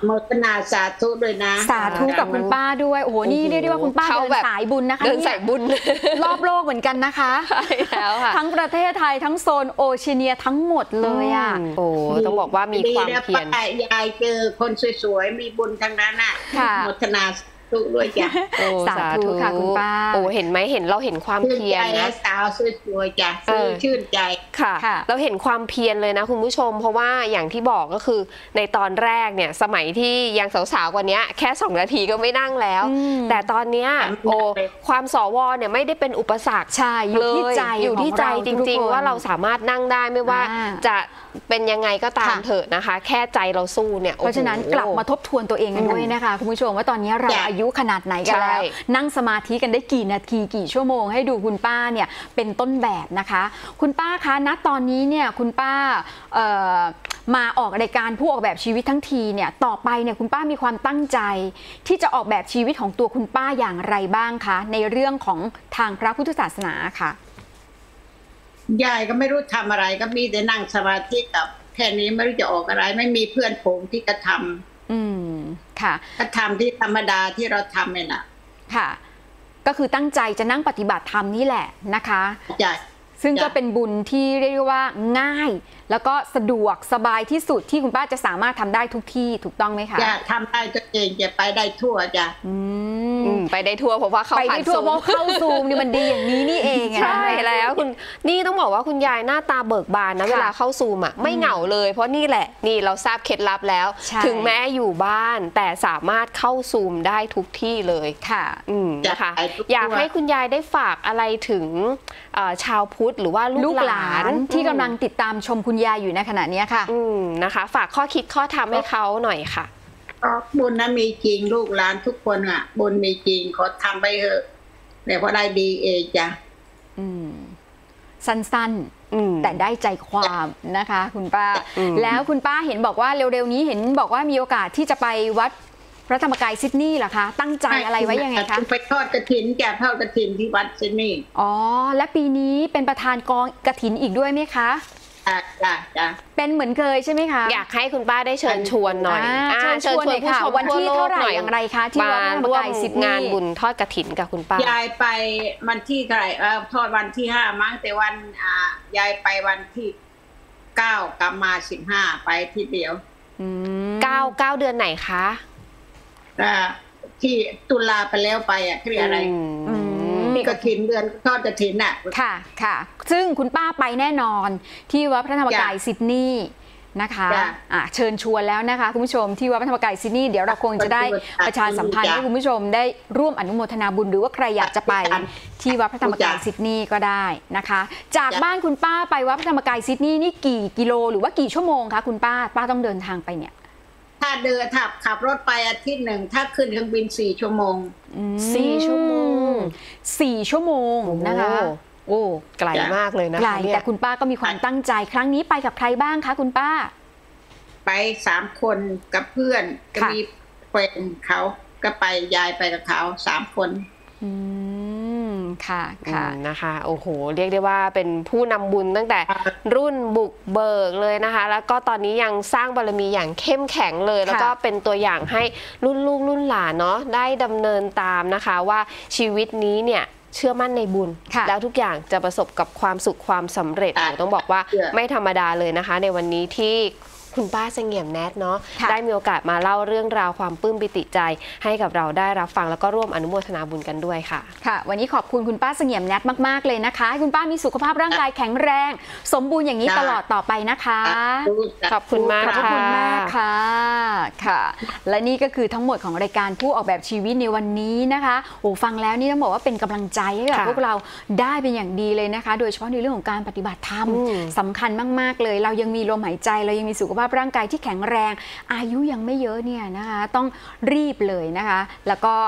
โมทนาสาธุด้วยนะสาธุกับคุณป้าด้วยโอ้โหนี่เรียกได้ว่าคุณป้าเขาเดินแบบสายบุญนะคะเดินสายบุญรอบโลกเหมือนกันนะคะใช่แล้วค่ะทั้งประเทศไทยทั้งโซนโอเชียเนียทั้งหมดเลยอ่ะโอ้ต้องบอกว่ามีความเพียรดีนะป้ายายเจอคนสวยๆมีบุญทั้งนั้นน่ะค่ะโมทนาสาธุด้วยจ้ะโอ้สาธุค่ะคุณป้าโอ้เห็นไหมเห็นเราเห็นความชื่นเพียใจรนะสาวสวยๆจ้ะเออชื่นใจค่ะค่ะเราเห็นความเพียรเลยนะคุณผู้ชม เพราะว่าอย่างที่บอกก็คือในตอนแรกเนี่ยสมัยที่ยังสาวๆกว่านี้แค่สองนาทีก็ไม่นั่งแล้วอืมแต่ตอนเนี้ยโอ้ความสวเนี่ยไม่ได้เป็นอุปสรรคใช่อยู่ที่ใจอยู่ที่ใจของจเราทุกริงคนๆ ว่าเราสามารถนั่งได้ไม่ว่าอ่าจะเป็นยังไงก็ตามค่ะเถอะนะคะ แค่ใจเราสู้เนี่ยเพราะฉะนั้นโอ้โหกลับมาทบทวนตัวเองกันด้วยนะคะคุณผู้ชมว่าตอนนี้เราจ้ะอายุขนาดไหนกันแล้วใช่นั่งสมาธิกันได้กี่นาทีกี่ชั่วโมงให้ดูคุณป้าเนี่ยเป็นต้นแบบนะคะ คุณป้าคะณตอนนี้เนี่ยคุณป้าเอ่อมาออกรายการผู้ออกแบบชีวิตทั้งทีเนี่ยต่อไปเนี่ยคุณป้ามีความตั้งใจ ที่จะออกแบบชีวิตของตัวคุณป้าอย่างไรบ้างคะในเรื่องของทางพระพุทธศาสนาค่ะยายก็ไม่รู้ทำอะไรก็มีแต่นั่งสมาธิกับแค่นี้ไม่รู้จะออกอะไร ไม่มีเพื่อนฝูงที่กระทำอืมค่ะกระทำที่ธรรมดาที่เราทำเนี่ยนะค่ะ ก็คือตั้งใจจะนั่งปฏิบัติธรรมนี่แหละนะคะจ้ะซึ่งจ้ะก็เป็นบุญที่เรียกได้ว่าง่าย แล้วก็สะดวกสบายที่สุดที่คุณป้าจะสามารถทำได้ทุกที่ถูกต้องไหมคะจะทำได้ตัวเองจะไปได้ทั่วจ้ะอือืมมไปได้ทั่วเพราะว่าเขาไปผ่าได้นทั่วซูมเพราะเข้าซูมนี่มันดีอย่างนี้นี่เองอะใช่แล้วคุณนี่ต้องบอกว่าคุณยายหน้าตาเบิกบานนะค่ะเวลาเข้าซูมอ่ะไม่เหงาเลย เพราะนี่แหละนี่เราทราบเคล็ดลับแล้วใช่ถึงแม้อยู่บ้านแต่สามารถเข้าซูมได้ทุกที่เลยค่ะอืมนะคะจะไปทุกอยากทั่วให้คุณยายได้ฝากอะไรถึงเอ่อชาวพุทธหรือว่าลูลูกกหหลาลาน นที่กำลังติดตามชมคุณยายอยู่ในขณะนี้ค่ะอืมนะคะ ฝากข้อคิดข้อธรรมให้เขาหน่อยค่ะก็บุญนะมีจริงลูกหลานทุกคนอ่ะ บุญมีจริงขอทำไปเถอะเดี๋ยวพอได้ดีเองจ้ะอืมสั้นอืมๆ แต่ได้ใจความนะคะ คุณป้าอืมแล้วคุณป้าเห็นบอกว่าเร็วๆนี้เห็นบอกว่ามีโอกาสที่จะไปวัดพระธรรมกายซิดนีย์เหรอคะ ตั้งใจอะไรไว้ยังไงคะไปทอดกระถินจ้ะทอดกระถินที่วัดซิดนีย์อ๋อ และปีนี้เป็นประธานกองกฐินอีกด้วยไหมคะจ้ะจ้ะจ้ะเป็นเหมือนเคยใช่ไหมคะอยากให้คุณป้าได้เชิญชวนหน่อยอ่าอ่าเชิญชวนหน่อยค่ะผู้ชมวันที่ทั่วโลกเท่าไหร่หน่อยอย่างไรคะที่วัดพระธรรมกายซิดนีย์งานบุญทอดกฐินกับคุณป้ายายไปวันที่เท่าไหร่เออทอดวันที่ห้ามั้งแต่วันอ่ายายไปวันที่เก้ากลับมาสิบห้าไปทีเดียวอืมเก้าเก้าเดือนไหนคะอ่าที่ตุลาไปแล้วไปอ่ะเรียกอะไรอืมมีกระถินเดือนทอดกระถินอ่ะค่ะค่ะ ซึ่งคุณป้าไปแน่นอนที่วัดพระธรรมกายจ้ะซิดนีย์นะคะจ้ะอ่ะเชิญชวนแล้วนะคะคุณผู้ชมที่วัดพระธรรมกายซิดนีย์เดี๋ยวเราคงจะได้ประชาสัมพันธ์จ้ะให้คุณผู้ชมได้ร่วมอนุโมทนาบุญหรือว่าใครอยากจะไปจ้ะที่วัดพระธรรมกายจ้ะซิดนีย์ก็ได้นะคะ จากจ้ะบ้านคุณป้าไปวัดพระธรรมกายซิดนีย์นี่กี่กิโลหรือว่ากี่ชั่วโมงคะคุณป้าป้าต้องเดินทางไปเนี่ยถ้าเดินถ้าขับรถไปอาทิตย์หนึ่งถ้าขึ้นเครื่องบินสี่ชั่วโมงอืมสี่ชั่วโมงสี่ชั่วโมงนะคะโอ้ ไกลมากเลยนะไกลคะเนี่ยแต่คุณป้าก็มีความตั้งใจครั้งนี้ไปกับใครบ้างคะคุณป้าไปสามคนกับเพื่อนก็ค่ะมีแฟนเขาก็ไปยายไปกับเขาสามคนอืมค่ะอืค่ะมนะคะโอ้โหเรียกได้ว่าเป็นผู้นำบุญตั้งแต่รุ่นบุกเบิกเลยนะคะ แล้วก็ตอนนี้ยังสร้างบารมีอย่างเข้มแข็งเลย แล้วก็เป็นตัวอย่างให้รุ่นลูกรุ่นหลานเนาะได้ดำเนินตามนะคะว่าชีวิตนี้เนี่ยเชื่อมั่นในบุญค่ะแล้วทุกอย่างจะประสบกับความสุขความสำเร็จอ่ะโอ้ต้องบอกว่าเชื่อไม่ธรรมดาเลยนะคะ ในวันนี้ที่คุณป้าเสงี่ยมแนทเนาะค่ะได้มีโอกาสมาเล่าเรื่องราวความปลื้มปิติใจ ให้กับเราได้รับฟังแล้วก็ร่วมอนุโมทนาบุญกันด้วยค่ะค่ะ วันนี้ขอบคุณคุณป้าเสงี่ยมแนทมากๆเลยนะคะให้คุณป้ามีสุขภาพร่างกายแข็งแรง สมบูรณ์อย่างนี้จ้ะตลอดต่อไปนะคะขอบคุณมากขอบพระคุณมากค่ะค่ะ และนี่ก็คือทั้งหมดของรายการผู้ออกแบบชีวิตในวันนี้นะคะโอ้ฟังแล้วนี่ต้องบอกว่าเป็นกำลังใจให้กับค่ะพวกเราได้เป็นอย่างดีเลยนะคะ โดยเฉพาะในเรื่องของการปฏิบัติธรรมอืมสำคัญมากๆเลย เรายังมีลมหายใจเรายังมีสุขภาพร่างกายที่แข็งแรงอายุยังไม่เยอะเนี่ยนะคะต้องรีบเลยนะคะ แล้วก็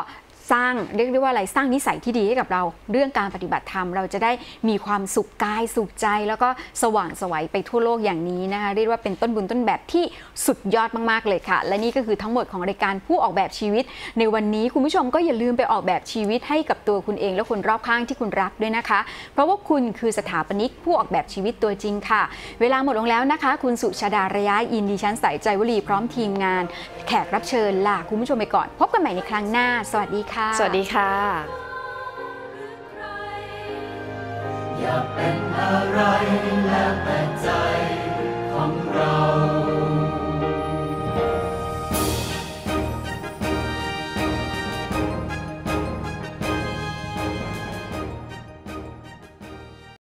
สร้างเรียกได้ว่าอะไรสร้างนิสัยที่ดีให้กับเราเรื่องการปฏิบัติธรรมเราจะได้มีความสุขกายสุขใจแล้วก็สว่างไสวไปทั่วโลกอย่างนี้นะคะเรียกว่าเป็นต้นบุญต้นแบบที่สุดยอดมากๆเลยค่ะและนี่ก็คือทั้งหมดของรายการผู้ออกแบบชีวิตในวันนี้คุณผู้ชมก็อย่าลืมไปออกแบบชีวิตให้กับตัวคุณเองและคนรอบข้างที่คุณรักด้วยนะคะเพราะว่าคุณคือสถาปนิกผู้ออกแบบชีวิตตัวจริงค่ะเวลาหมดลงแล้วนะคะคุณสุชาดาระยะอินดิฉันสายใจวลีพร้อมทีมงานแขกรับเชิญลาคุณผู้ชมไปก่อนพบกันใหม่ในครั้งหน้าสวัสดีค่ะสวัสดีค่ะอยากเป็นอะไรแล้วแต่ใจ